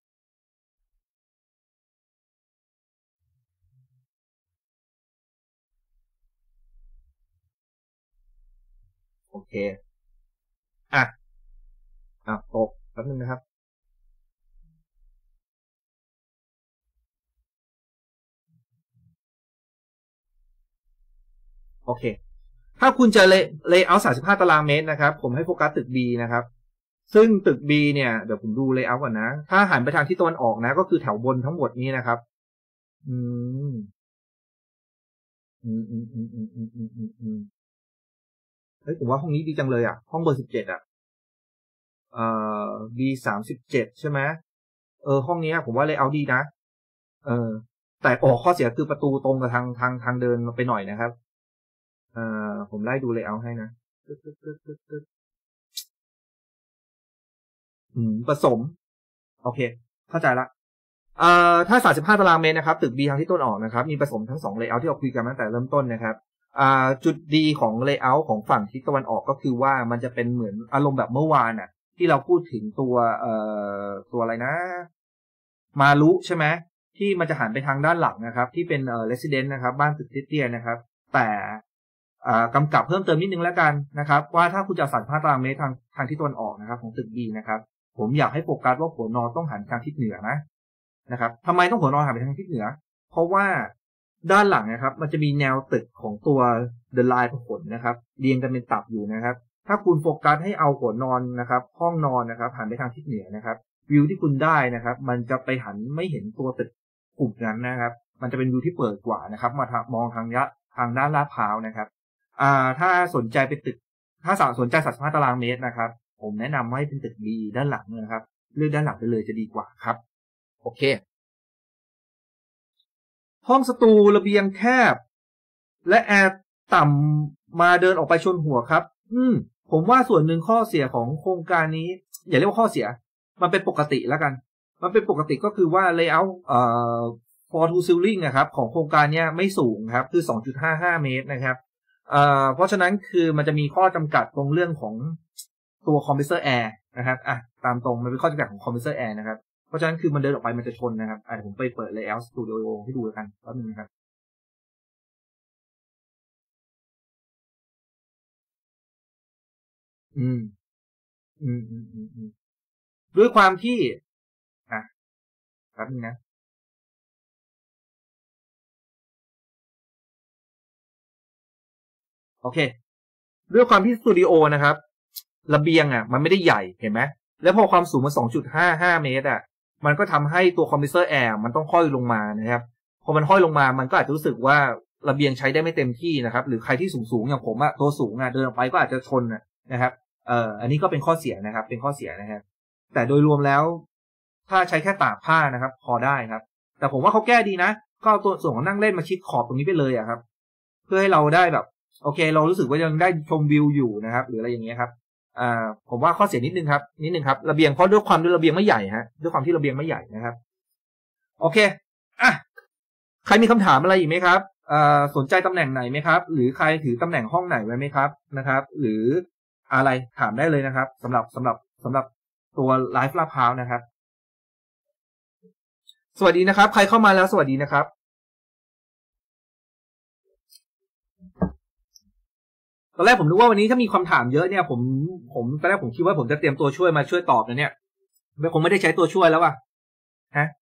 โอเคตกแป๊บนึงนะครับโอเคถ้าคุณจะเลเยอร์35ตารางเมตรนะครับผมให้โฟกัสตึก B นะครับซึ่งตึก B เนี่ยเดี๋ยวผมดูเลเยอร์ก่อนนะถ้าหันไปทางที่ตะวันออกนะก็คือแถวบนทั้งหมดนี้นะครับเฮ้ยผมว่าห้องนี้ดีจังเลยห้องเบอร์17B 37ใช่ไหมห้องนี้ผมว่าเลเยอร์ดีนะแต่ข้อเสียคือประตูตรงกับทางเดินไปหน่อยนะครับผมไล่ดูเลเยอร์ให้นะผสมโอเคเข้าใจละถ้า35ตารางเมตรนะครับตึก B ทางที่ต้นออกนะครับมีผสมทั้ง2เลเยอร์ที่เราคุยกันตั้งแต่เริ่มต้นนะครับจุดดีของเลเยอร์ของฝั่งทิศตะวันออกก็คือว่ามันจะเป็นเหมือนอารมณ์แบบเมื่อวานที่เราพูดถึงตัวอะไรนะมารุใช่ไหมที่มันจะหันไปทางด้านหลังนะครับที่เป็นresident นะครับบ้านตึกเตี้ยๆนะครับแต่กำกับเพิ่มเติมนิดนึงแล้วกันนะครับว่าถ้าคุณจะ35ตารางเมตรทางที่ตะวันออกนะครับของตึก B นะครับผมอยากให้โฟกัสว่าหัวนอนต้องหันทางทิศเหนือนะครับทำไมต้องหัวนอนหันไปทางทิศเหนือเพราะว่าด้านหลังนะครับมันจะมีแนวตึกของตัว The Line ผลนะครับเรียงกันเป็นตับอยู่นะครับถ้าคุณโฟกัสให้เอาหัวนอนนะครับห้องนอนนะครับหันไปทางทิศเหนือนะครับวิวที่คุณได้นะครับมันจะไปหันไม่เห็นตัวตึกกลุ่มนั้นนะครับมันจะเป็นวิวที่เปิดกว่านะครับมองทางด้านลาดพร้าวนะครับถ้าสนใจเป็นตึกถ้าสนใจ35ตารางเมตรนะครับผมแนะนำให้เป็นตึก B ด้านหลังนะครับเลือกด้านหลังไปเลยจะดีกว่าครับโอเคห้องสตูระเบียงแคบและแอร์ต่ำมาเดินออกไปชนหัวครับผมว่าส่วนหนึ่งข้อเสียของโครงการนี้อย่าเรียกว่าข้อเสียมันเป็นปกติแล้วกันมันเป็นปกติก็คือว่า layout floor to ceiling นะครับของโครงการนี้ไม่สูงครับคือ 2.55 เมตรนะครับเพราะฉะนั้นคือมันจะมีข้อจำกัดตรงเรื่องของตัวคอมเพรสเซอร์แอร์นะครับตามตรงมันเป็นข้อจำกัดของคอมเพรสเซอร์แอร์นะครับเพราะฉะนั้นคือมันเดินออกไปมันจะชนนะครับผมไปเปิด layout studio ให้ดูกันแป๊บนึงนะครับด้วยความที่แป๊บนึงนะโอเคด้วยความที่สตูดิโอนะครับระเบียงมันไม่ได้ใหญ่เห็นไหมแล้วพอความสูงมัน 2.55 เมตรมันก็ทำให้ตัวคอมเพรสเซอร์แอร์มันต้องห้อยลงมานะครับพอมันห้อยลงมามันก็อาจจะรู้สึกว่าระเบียงใช้ได้ไม่เต็มที่นะครับหรือใครที่สูงอย่างผมตัวสูงเดินออกไปก็อาจจะชนนะครับอันนี้ก็เป็นข้อเสียนะครับเป็นข้อเสียนะครับแต่โดยรวมแล้วถ้าใช้แค่ตากผ้านะครับพอได้ครับแต่ผมว่าเขาแก้ดีนะก็เอาตัวส่วนของนั่งเล่นมาชิดขอบตรงนี้ไปเลยครับเพื่อให้เราได้แบบโอเคเรารู้สึกว่ายังได้ชมวิวอยู่นะครับหรืออะไรอย่างเงี้ยครับผมว่าข้อเสียนิดนึงครับระเบียงเพราะด้วยความที่ระเบียงไม่ใหญ่ด้วยความที่ระเบียงไม่ใหญ่นะครับโอเคใครมีคำถามอะไรอีกไหมครับสนใจตำแหน่งไหนไหมครับหรือใครถือตำแหน่งห้องไหนไว้ไหมครับนะครับหรืออะไรถามได้เลยนะครับสำหรับตัวไลฟ์ลาดพร้าวนะครับสวัสดีนะครับใครเข้ามาแล้วสวัสดีนะครับตอนแรกผมนึกว่าวันนี้ถ้ามีคำถามเยอะเนี่ยผมตอนแรกผมคิดว่าผมจะเตรียมตัวช่วยมาช่วยตอบนะเนี่ยคงไม่ได้ใช้ตัวช่วยแล้วว่ะฮะ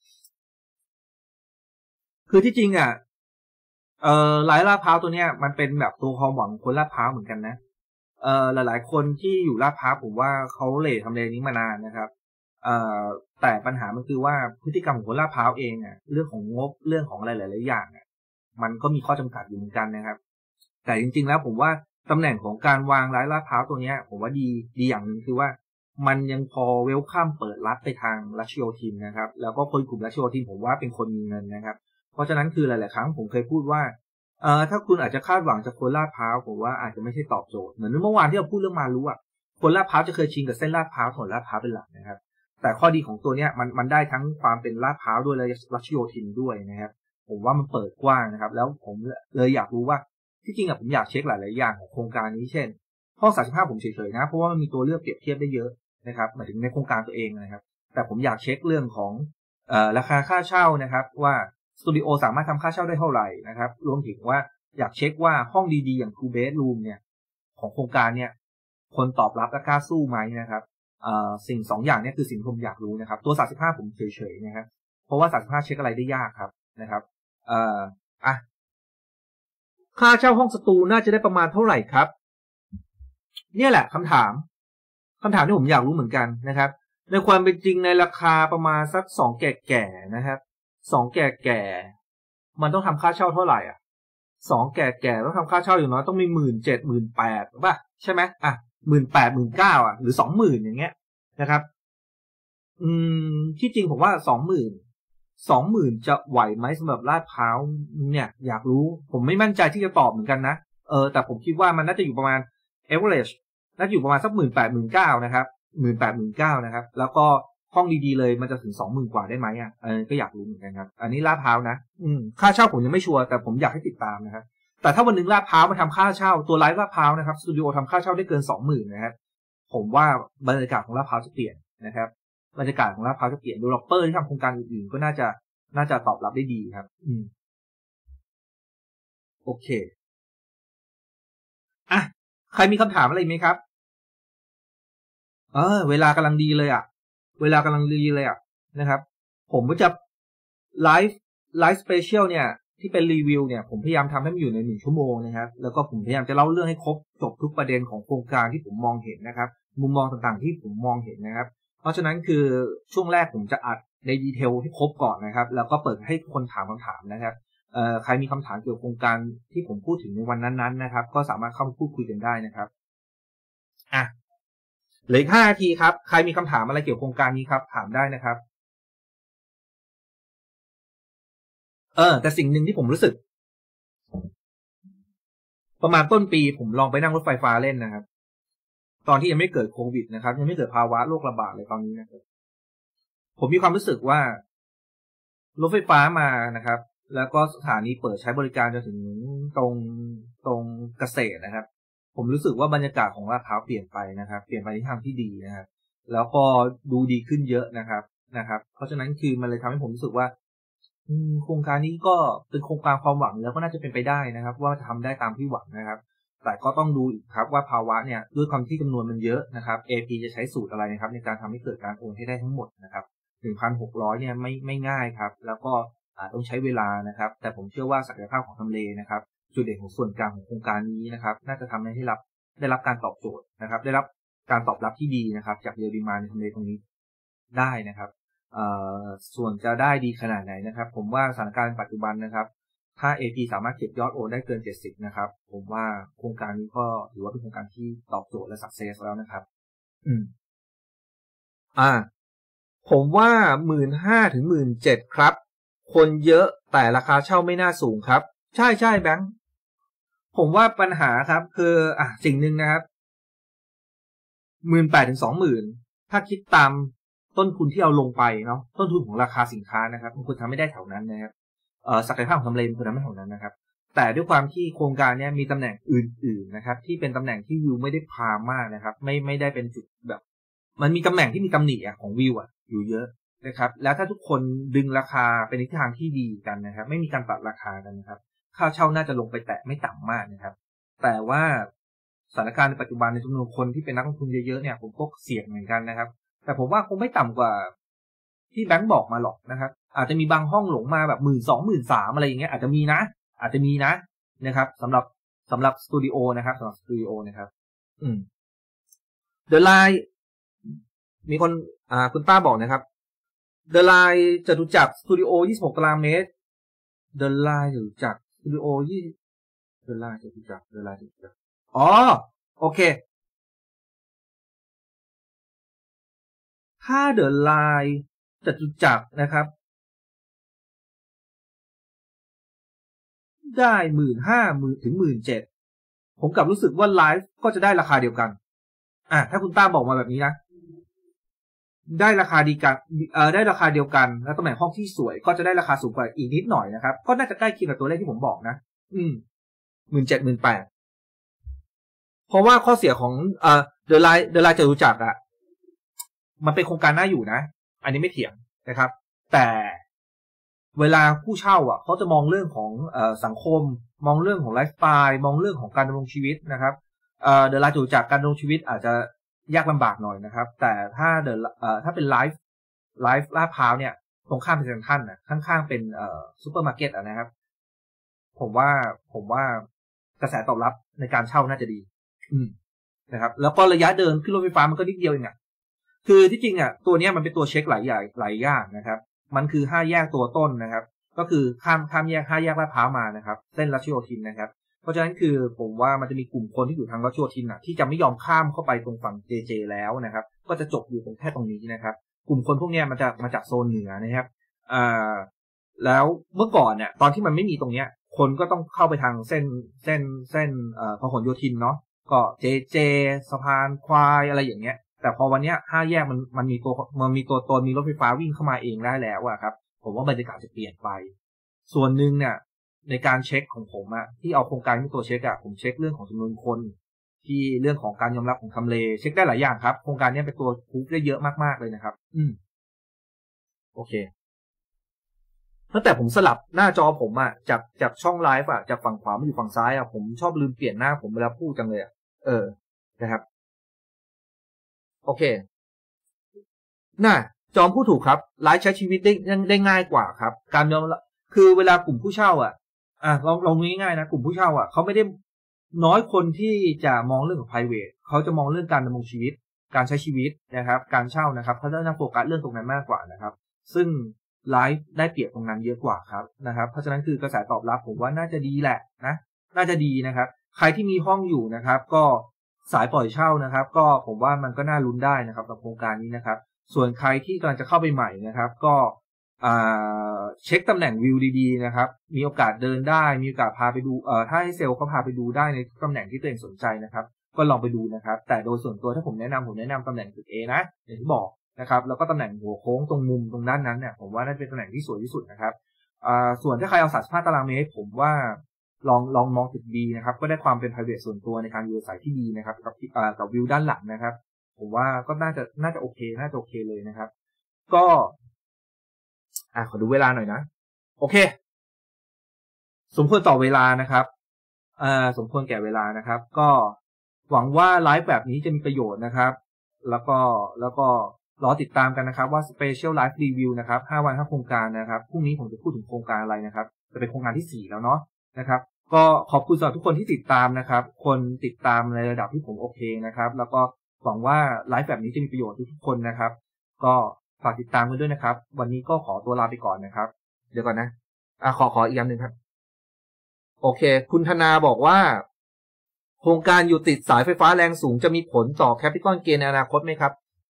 คือที่จริงอ่ะไลฟ์ลาดพร้าวตัวเนี้ยมันเป็นแบบตัวความหวังคนลาดพร้าวเหมือนกันนะหลายๆคนที่อยู่ลาดพร้าวผมว่าเขาเหล่ทำเลนี้มานานนะครับแต่ปัญหามันคือว่าพฤติกรรมของคนลาดพร้าวเองอ่ะเรื่องของงบเรื่องของอะไรหลายๆอย่างอ่ะมันก็มีข้อจำกัดอยู่เหมือนกันนะครับแต่จริงๆแล้วผมว่าตำแหน่งของการวางไลฟ์ลาดพร้าวตัวเนี้ยผมว่าดีอย่างหนึ่งคือว่ามันยังพอเวลคัมเปิดรับไปทางรัชโยธินนะครับแล้วก็คนกลุ่มรัชโยธินผมว่าเป็นคนมีเงินนะครับเพราะฉะนั้นคือหลายๆครั้งผมเคยพูดว่าถ้าคุณอาจจะคาดหวังจากคนลาดพร้าวผมว่าอาจจะไม่ใช่ตอบโจทย์เหมือนเมื่อวานที่เราพูดเรื่องมารู้อ่ะคนลาดพร้าวจะเคยชินกับเส้นลาดพร้าวถนนลาดพร้าวเป็นหลักนะครับแต่ข้อดีของตัวเนี้ยมันได้ทั้งความเป็นลาดพร้าวด้วยและรัชโยธินด้วยนะครับผมว่ามันเปิดกว้างนะครับแล้วผมเลยอยากรู้ว่าที่จริงผมอยากเช็คหลายๆอย่างของโครงการนี้เช่นห้อง35ผมเฉยๆนะเพราะว่ามันมีตัวเลือกเปรียบเทียบได้เยอะนะครับหมายถึงในโครงการตัวเองนะครับแต่ผมอยากเช็คเรื่องของราคาค่าเช่านะครับว่าสตูดิโอสามารถทำค่าเช่าได้เท่าไหร่นะครับรวมถึงว่าอยากเช็คว่าห้องดีๆอย่าง 2 bedroom เนี่ยของโครงการเนี่ยคนตอบรับและกล้าสู้ไหมนะครับสิ่ง2อย่างนี้คือสิ่งที่ผมอยากรู้นะครับตัว35ผมเฉยๆนะครับเพราะว่า35เช็คอะไรได้ยากครับนะครับค่าเช่าห้องสตูน่าจะได้ประมาณเท่าไหร่ครับเนี่ยแหละคำถามที่ผมอยากรู้เหมือนกันนะครับในความเป็นจริงในราคาประมาณสัก2แก่ๆนะครับ2แก่ๆมันต้องทำค่าเช่าเท่าไหร่อ่ะ2แก่ๆต้องทำค่าเช่าอย่างน้อยต้องมี17,000 18,000ป่ะใช่ไหม18,000 19,000หรือ20,000อย่างเงี้ยนะครับที่จริงผมว่า20,000จะไหวไหมสำหรับลาดพร้าวเนี่ยอยากรู้ผมไม่มั่นใจที่จะตอบเหมือนกันนะแต่ผมคิดว่ามันน่าจะอยู่ประมาณ average น่าจะอยู่ประมาณสัก18,000 19,000นะครับ18,000 19,000นะครับแล้วก็ห้องดีๆเลยมันจะถึง 20,000 กว่าได้ไหมก็อยากรู้เหมือนกันครับอันนี้ลาดพร้าวนะค่าเช่าผมยังไม่ชัวร์แต่ผมอยากให้ติดตามนะครับแต่ถ้าวันนึงลาดพร้าวมาทำค่าเช่าตัวไลฟ์ลาดพร้าวนะครับสตูดิโอทำค่าเช่าได้เกิน 20,000 นะครับผมว่าบรรยากาศของลาดพร้าวจะเปลี่ยนนะครับบรรยากาศของลาดพร้าวจะเปลี่ยนดีเวลลอปเปอร์ที่ทำโครงการอื่นๆก็น่าจะตอบรับได้ดีครับโอเคใครมีคำถามอะไรไหมครับเวลากำลังดีเลยนะครับผมก็จะไลฟ์สเปเชียลเนี่ยที่เป็นรีวิวเนี่ยผมพยายามทำให้มันอยู่ใน1 ชั่วโมงนะครับแล้วก็ผมพยายามจะเล่าเรื่องให้ครบจบทุกประเด็นของโครงการที่ผมมองเห็นนะครับมุมมองต่างๆที่ผมมองเห็นนะครับเพราะฉะนั้นคือช่วงแรกผมจะอัดในดีเทลให้ครบก่อนนะครับแล้วก็เปิดให้คนถามคำถามนะครับใครมีคำถามเกี่ยวกับโครงการที่ผมพูดถึงในวันนั้นๆนะครับก็สามารถเข้ามาพูดคุยกันได้นะครับเหลืออีก5 นาทีครับใครมีคำถามอะไรเกี่ยวกับโครงการนี้ครับถามได้นะครับแต่สิ่งหนึ่งที่ผมรู้สึกประมาณต้นปีผมลองไปนั่งรถไฟฟ้าเล่นนะครับตอนที่ยังไม่เกิดโควิดนะครับยังไม่เกิดภาวะโรคระบาดเลยตอนนี้นะครับผมมีความรู้สึกว่ารถไฟฟ้ามานะครับแล้วก็สถานีเปิดใช้บริการจนถึงตรงเกษตรนะครับผมรู้สึกว่าบรรยากาศของลาดพร้าวเปลี่ยนไปนะครับเปลี่ยนไปในทางที่ดีนะครับแล้วก็ดูดีขึ้นเยอะนะครับเพราะฉะนั้นคือมันเลยทำให้ผมรู้สึกว่าโครงการนี้ก็เป็นโครงการความหวังแล้วก็น่าจะเป็นไปได้นะครับว่าจะทำได้ตามที่หวังนะครับแต่ก็ต้องดูอีกครับว่าภาวะเนี่ยด้วยความที่จำนวนมันเยอะนะครับ AP จะใช้สูตรอะไรนะครับในการทำให้เกิดการโอนให้ได้ทั้งหมดนะครับ 1,600 เนี่ยไม่ง่ายครับแล้วก็ต้องใช้เวลานะครับแต่ผมเชื่อว่าศักยภาพของทำเลนะครับจุดเด่นของส่วนกลางของโครงการนี้นะครับน่าจะทำให้ได้รับการตอบโจทย์นะครับได้รับการตอบรับที่ดีนะครับจากเรียลดีมานในทำเลตรงนี้ได้นะครับส่วนจะได้ดีขนาดไหนนะครับผมว่าสถานการณ์ปัจจุบันนะครับถ้า AP สามารถเก็บยอดโอนได้เกิน70นะครับผมว่าโครงการนี้ก็ถือว่าเป็นโครงการที่ตอบโจทย์และสักเซสแล้วนะครับผมว่า 15,000 ถึง 17,000 ครับคนเยอะแต่ราคาเช่าไม่น่าสูงครับใช่แบงค์ผมว่าปัญหาครับคือสิ่งหนึ่งนะครับ 18,000 ถึง 20,000 ถ้าคิดตามต้นทุนที่เอาลงไปเนาะต้นทุนของราคาสินค้านะครับมันควรทำไม่ได้แถวนั้นนะครับศักยภาพของทำเลคนนั้นไม่ของนั้นนะครับแต่ด้วยความที่โครงการนี้มีตำแหน่งอื่นๆนะครับที่เป็นตำแหน่งที่วิวไม่ได้พามากนะครับไม่ได้เป็นจุดแบบมันมีตำแหน่งที่มีตำหนิของวิวอยู่เยอะนะครับแล้วถ้าทุกคนดึงราคาเป็นทิศทางที่ดีกันนะครับไม่มีการตัดราคากันนะครับค่าเช่าน่าจะลงไปแตะไม่ต่ำมากนะครับแต่ว่าสถานการณ์ในปัจจุบันในจำนวนคนที่เป็นนักลงทุนเยอะๆเนี่ยผมก็เสี่ยงเหมือนกันนะครับแต่ผมว่าคงไม่ต่ำกว่าที่แบงก์บอกมาหรอกนะครับอาจจะมีบางห้องหลงมาแบบ12,000 13,000อะไรอย่างเงี้ยอาจจะมีนะครับสำหรับสตูดิโอนะครับสำหรับสตูดิโอนะครับThe Line มีคนคุณป้าบอกนะครับ The Line จตุจักรสตูดิโอ26 ตารางเมตร The Line จตุจักรสตูดิโอThe Line จตุจักร The Line จตุจักรอ๋อโอเคถ้า The Line จตุจักรนะครับได้ 15,000 ถึง 17,000 ผมกลับรู้สึกว่าไลฟ์ก็จะได้ราคาเดียวกันถ้าคุณต้าบอกมาแบบนี้นะได้ราคาดีกันได้ราคาเดียวกันแล้วตำแหน่งห้องที่สวยก็จะได้ราคาสูงกว่าอีกนิดหน่อยนะครับก็น่าจะใกล้เคียงกับตัวเลขที่ผมบอกนะ17,000 18,000เพราะว่าข้อเสียของเดอะไลน์จะรู้จักมันเป็นโครงการน่าอยู่นะอันนี้ไม่เถียงนะครับแต่เวลาผู้เช่าเขาจะมองเรื่องของสังคมมองเรื่องของไลฟ์สไตล์มองเรื่องของการดำรงชีวิตนะครับเดอะไลน์จะรู้จักการดำรงชีวิตอาจจะยากลำบากหน่อยนะครับแต่ถ้าถ้าเป็นไลฟ์ลาดพร้าวเนี่ยตรงข้ามเป็นเซ็นทรัลข้างๆเป็นซูเปอร์มาร์เก็ตนะครับผมว่ากระแสตอบรับในการเช่าน่าจะดีนะครับแล้วก็ระยะเดินขึ้นรถไฟฟ้ามันก็นิดเดียวเองคือที่จริงตัวนี้มันเป็นตัวเช็คหลายอย่างนะครับมันคือ5แยกตัวต้นนะครับก็คือข้ามแยก5แยกลาดพร้าวมานะครับเส้นรัชโยธินนะครับเพราะฉะนั้นคือผมว่ามันจะมีกลุ่มคนที่อยู่ทางรัชโยธินที่จะไม่ยอมข้ามเข้าไปตรงฝั่ง JJ แล้วนะครับก็จะจบอยู่ตรงแค่ตรงนี้นะครับกลุ่มคนพวกนี้มันจะมาจากโซนเหนือนะครับแล้วเมื่อก่อนเนี่ยตอนที่มันไม่มีตรงเนี้ยคนก็ต้องเข้าไปทางเส้นพหลโยธินเนาะก็ JJ สะพานควายอะไรอย่างเงี้ยแต่พอวันนี้5แยกมันมีตัวตนมีรถไฟฟ้าวิ่งเข้ามาเองได้แล้วครับผมว่าบรรยากาศจะเปลี่ยนไปส่วนหนึ่งเนี่ยในการเช็คของผมที่เอาโครงการเป็นตัวเช็คผมเช็คเรื่องของจำนวนคนที่เรื่องของการยอมรับของทำเลเช็คได้หลายอย่างครับโครงการนี้เป็นตัวพูฟได้เยอะมากๆเลยนะครับโอเคตั้งแต่ผมสลับหน้าจอผมจากช่องไลฟ์จากฝั่งขวามาอยู่ฝั่งซ้ายผมชอบลืมเปลี่ยนหน้าผมเวลาพูดจังเลยนะครับโอเคจอมผู้ถูกครับไลฟ์ใช้ชีวิตได้ง่ายกว่าครับการยอมคือเวลากลุ่มผู้เช่าลองง่ายๆนะกลุ่มผู้เช่าเขาไม่ได้น้อยคนที่จะมองเรื่องของ private เขาจะมองเรื่องการดำรงชีวิตการใช้ชีวิตนะครับการเช่านะครับเขาจะโฟกัสเรื่องตรงนั้นมากกว่านะครับซึ่งไลฟ์ได้เปรียบตรงนั้นเยอะกว่าครับนะครับเพราะฉะนั้นคือกระแสตอบรับผมว่าน่าจะดีแหละนะน่าจะดีนะครับใครที่มีห้องอยู่นะครับก็สายปล่อยเช่านะครับก็ผมว่ามันก็น่าลุ้นได้นะครับกับโครงการนี้นะครับส่วนใครที่กำลังจะเข้าไปใหม่นะครับก็เช็คตำแหน่งวิวดีๆนะครับมีโอกาสเดินได้มีโอกาสพาไปดูถ้าให้เซลล์เขาพาไปดูได้ในตำแหน่งที่ตัวเองสนใจนะครับก็ลองไปดูนะครับแต่โดยส่วนตัวถ้าผมแนะนำตำแหน่งจุด A นะอย่างที่บอกนะครับแล้วก็ตำแหน่งหัวโค้งตรงมุมตรงด้านนั้นเนี่ยผมว่าน่าจะเป็นตำแหน่งที่สวยที่สุดนะครับส่วนถ้าใครเอา35 ตารางเมตรผมว่าลองมองจุด B นะครับก็ได้ความเป็น private ส่วนตัวในการอยู่อาศัยที่ดีนะครับกับวิวด้านหลังนะครับผมว่าก็น่าจะโอเคเลยนะครับก็ขอดูเวลาหน่อยนะโอเคสมควรต่อเวลานะครับสมควรแก่เวลานะครับก็หวังว่าไลฟ์แบบนี้จะมีประโยชน์นะครับแล้วก็รอติดตามกันนะครับว่า Special Live Review นะครับ5 วัน5โครงการนะครับพรุ่งนี้ผมจะพูดถึงโครงการอะไรนะครับจะเป็นโครงการที่4แล้วเนาะนะครับก็ขอบคุณสำหรับทุกคนที่ติดตามนะครับคนติดตามในระดับที่ผมโอเคนะครับแล้วก็หวังว่าไลฟ์แบบนี้จะมีประโยชน์ทุกคนนะครับก็ฝากติดตามกันด้วยนะครับวันนี้ก็ขอตัวลาไปก่อนนะครับเดี๋ยวก่อนนะขออีกอย่างหนึ่งครับโอเคคุณธนาบอกว่าโครงการอยู่ติดสายไฟฟ้าแรงสูงจะมีผลต่อแคปิตอลเกนในอนาคตไหมครับ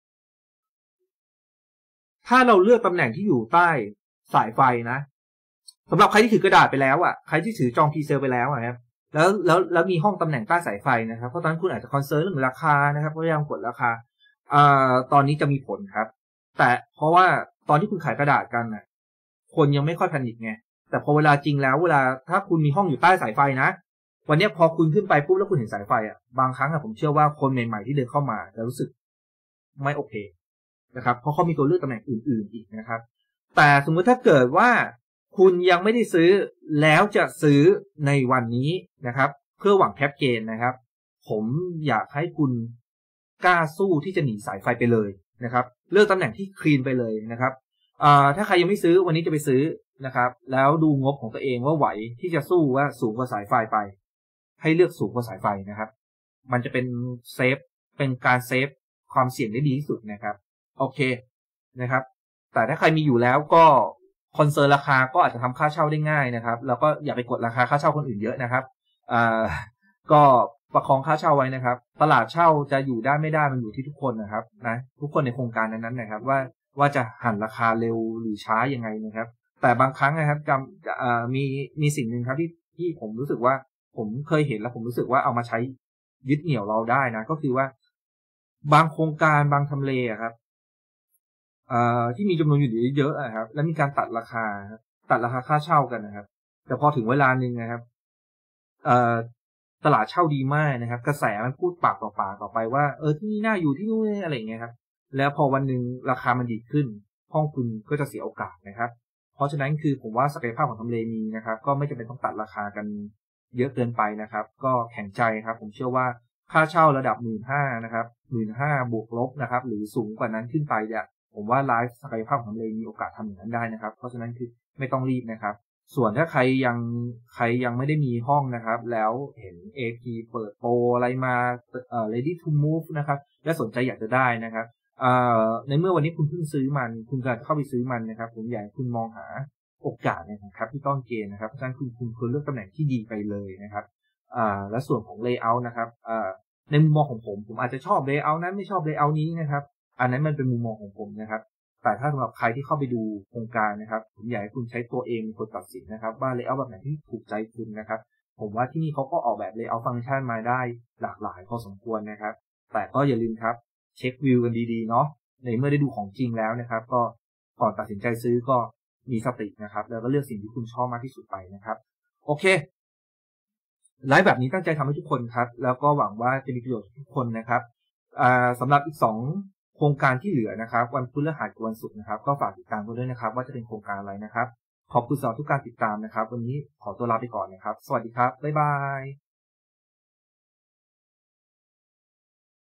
ถ้าเราเลือกตำแหน่งที่อยู่ใต้สายไฟนะสำหรับใครที่ถือกระดาษไปแล้วใครที่ถือจองพรีเซลไปแล้วครับแล้วมีห้องตำแหน่งใต้สายไฟนะครับเพราะตอนนั้นคุณอาจจะคอนเซิร์นเรื่องราคานะครับพยายามกดราคาตอนนี้จะมีผลครับแต่เพราะว่าตอนที่คุณขายกระดาษกันคนยังไม่ค่อยแพนิคไงแต่พอเวลาจริงแล้วเวลาถ้าคุณมีห้องอยู่ใต้สายไฟนะวันนี้พอคุณขึ้นไปปุ๊บแล้วคุณเห็นสายไฟบางครั้งผมเชื่อว่าคนใหม่ๆที่เดินเข้ามาจะรู้สึกไม่โอเคนะครับเพราะเขามีตัวเลือกตำแหน่งอื่นๆอีกนะครับแต่สมมุติถ้าเกิดว่าคุณยังไม่ได้ซื้อแล้วจะซื้อในวันนี้นะครับเพื่อหวังแคปเกนนะครับผมอยากให้คุณกล้าสู้ที่จะหนีสายไฟไปเลยนะครับเลือกตำแหน่งที่คลีนไปเลยนะครับถ้าใครยังไม่ซื้อวันนี้จะไปซื้อนะครับแล้วดูงบของตัวเองว่าไหวที่จะสู้ว่าสูงกว่าสายไฟไปให้เลือกสูงกว่าสายไฟนะครับมันจะเป็นเซฟเป็นการเซฟความเสี่ยงได้ดีที่สุดนะครับโอเคนะครับแต่ถ้าใครมีอยู่แล้วก็คอนเซิร์นราคาก็อาจจะทำค่าเช่าได้ง่ายนะครับแล้วก็อย่าไปกดราคาค่าเช่าคนอื่นเยอะนะครับก็ประคองค่าเช่าไว้นะครับตลาดเช่าจะอยู่ได้ไม่ได้มันอยู่ที่ทุกคนนะครับนะทุกคนในโครงการนั้นๆนะครับว่าจะหันราคาเร็วหรือช้ายังไงนะครับแต่บางครั้งนะครับมีสิ่งหนึ่งครับที่ผมรู้สึกว่าผมเคยเห็นแล้วผมรู้สึกว่าเอามาใช้ยึดเหนี่ยวเราได้นะก็คือว่าบางโครงการบางทำเลครับที่มีจำนวนอยู่เยอะๆครับแล้วมีการตัดราคาค่าเช่ากันนะครับแต่พอถึงเวลานึงนะครับตลาดเช่าดีมากนะครับกระแสมันพูดปากต่อปากต่อไปว่าที่นี่น่าอยู่ที่นู่นอะไรอย่างเงี้ยครับแล้วพอวันนึงราคามันดีขึ้นห้องคุณก็จะเสียโอกาสนะครับเพราะฉะนั้นคือผมว่าศักยภาพของทำเลมีนะครับก็ไม่จำเป็นต้องตัดราคากันเยอะเกินไปนะครับก็แข็งใจครับผมเชื่อว่าค่าเช่าระดับ 15,000 นะครับ 15,000 บวกลบนะครับหรือสูงกว่านั้นขึ้นไปเนี่ยผมว่าไลฟ์ศักยภาพของทำเลมีโอกาสทำอย่างนั้นได้นะครับเพราะฉะนั้นคือไม่ต้องรีบนะครับส่วนถ้าใครยังไม่ได้มีห้องนะครับแล้วเห็น AP เปิดโปรอะไรมาready to move นะครับและสนใจอยากจะได้นะครับในเมื่อวันนี้คุณเพิ่งซื้อมันคุณจะเข้าไปซื้อมันนะครับผมอยากให้คุณมองหาโอกาสนะครับที่ต้องเกณฑ์นะครับเพราะฉะนั้นคุณควรเลือกตำแหน่งที่ดีไปเลยนะครับและส่วนของ layout นะครับในมุมมองของผมอาจจะชอบ layout นั้นไม่ชอบ layout นี้นะครับอันนั้นมันเป็นมุมมองของผมนะครับแต่ถ้าสำหรับใครที่เข้าไปดูโครงการนะครับผมอยากให้คุณใช้ตัวเองเป็นคนตัดสินนะครับว่า layout แบบไหนที่ถูกใจคุณนะครับผมว่าที่นี่เขาก็ออกแบบ layout ฟังก์ชันมาได้หลากหลายพอสมควรนะครับแต่ก็อย่าลืมครับเช็ควิวกันดีๆเนาะในเมื่อได้ดูของจริงแล้วนะครับก็ก่อนตัดสินใจซื้อก็มีสตินะครับแล้วก็เลือกสิ่งที่คุณชอบมากที่สุดไปนะครับโอเคไลฟ์แบบนี้ตั้งใจทำให้ทุกคนครับแล้วก็หวังว่าจะมีประโยชน์ทุกคนนะครับสำหรับอีก2โครงการที่เหลือนะครับวันพฤหัสกับวันศุกร์นะครับก็ฝากติดตามกันด้วยนะครับว่าจะเป็นโครงการอะไรนะครับขอบคุณสำหรับทุกการติดตามนะครับวันนี้ขอตัวลาไปก่อนนะครับสวัสดีครับบ๊ายบาย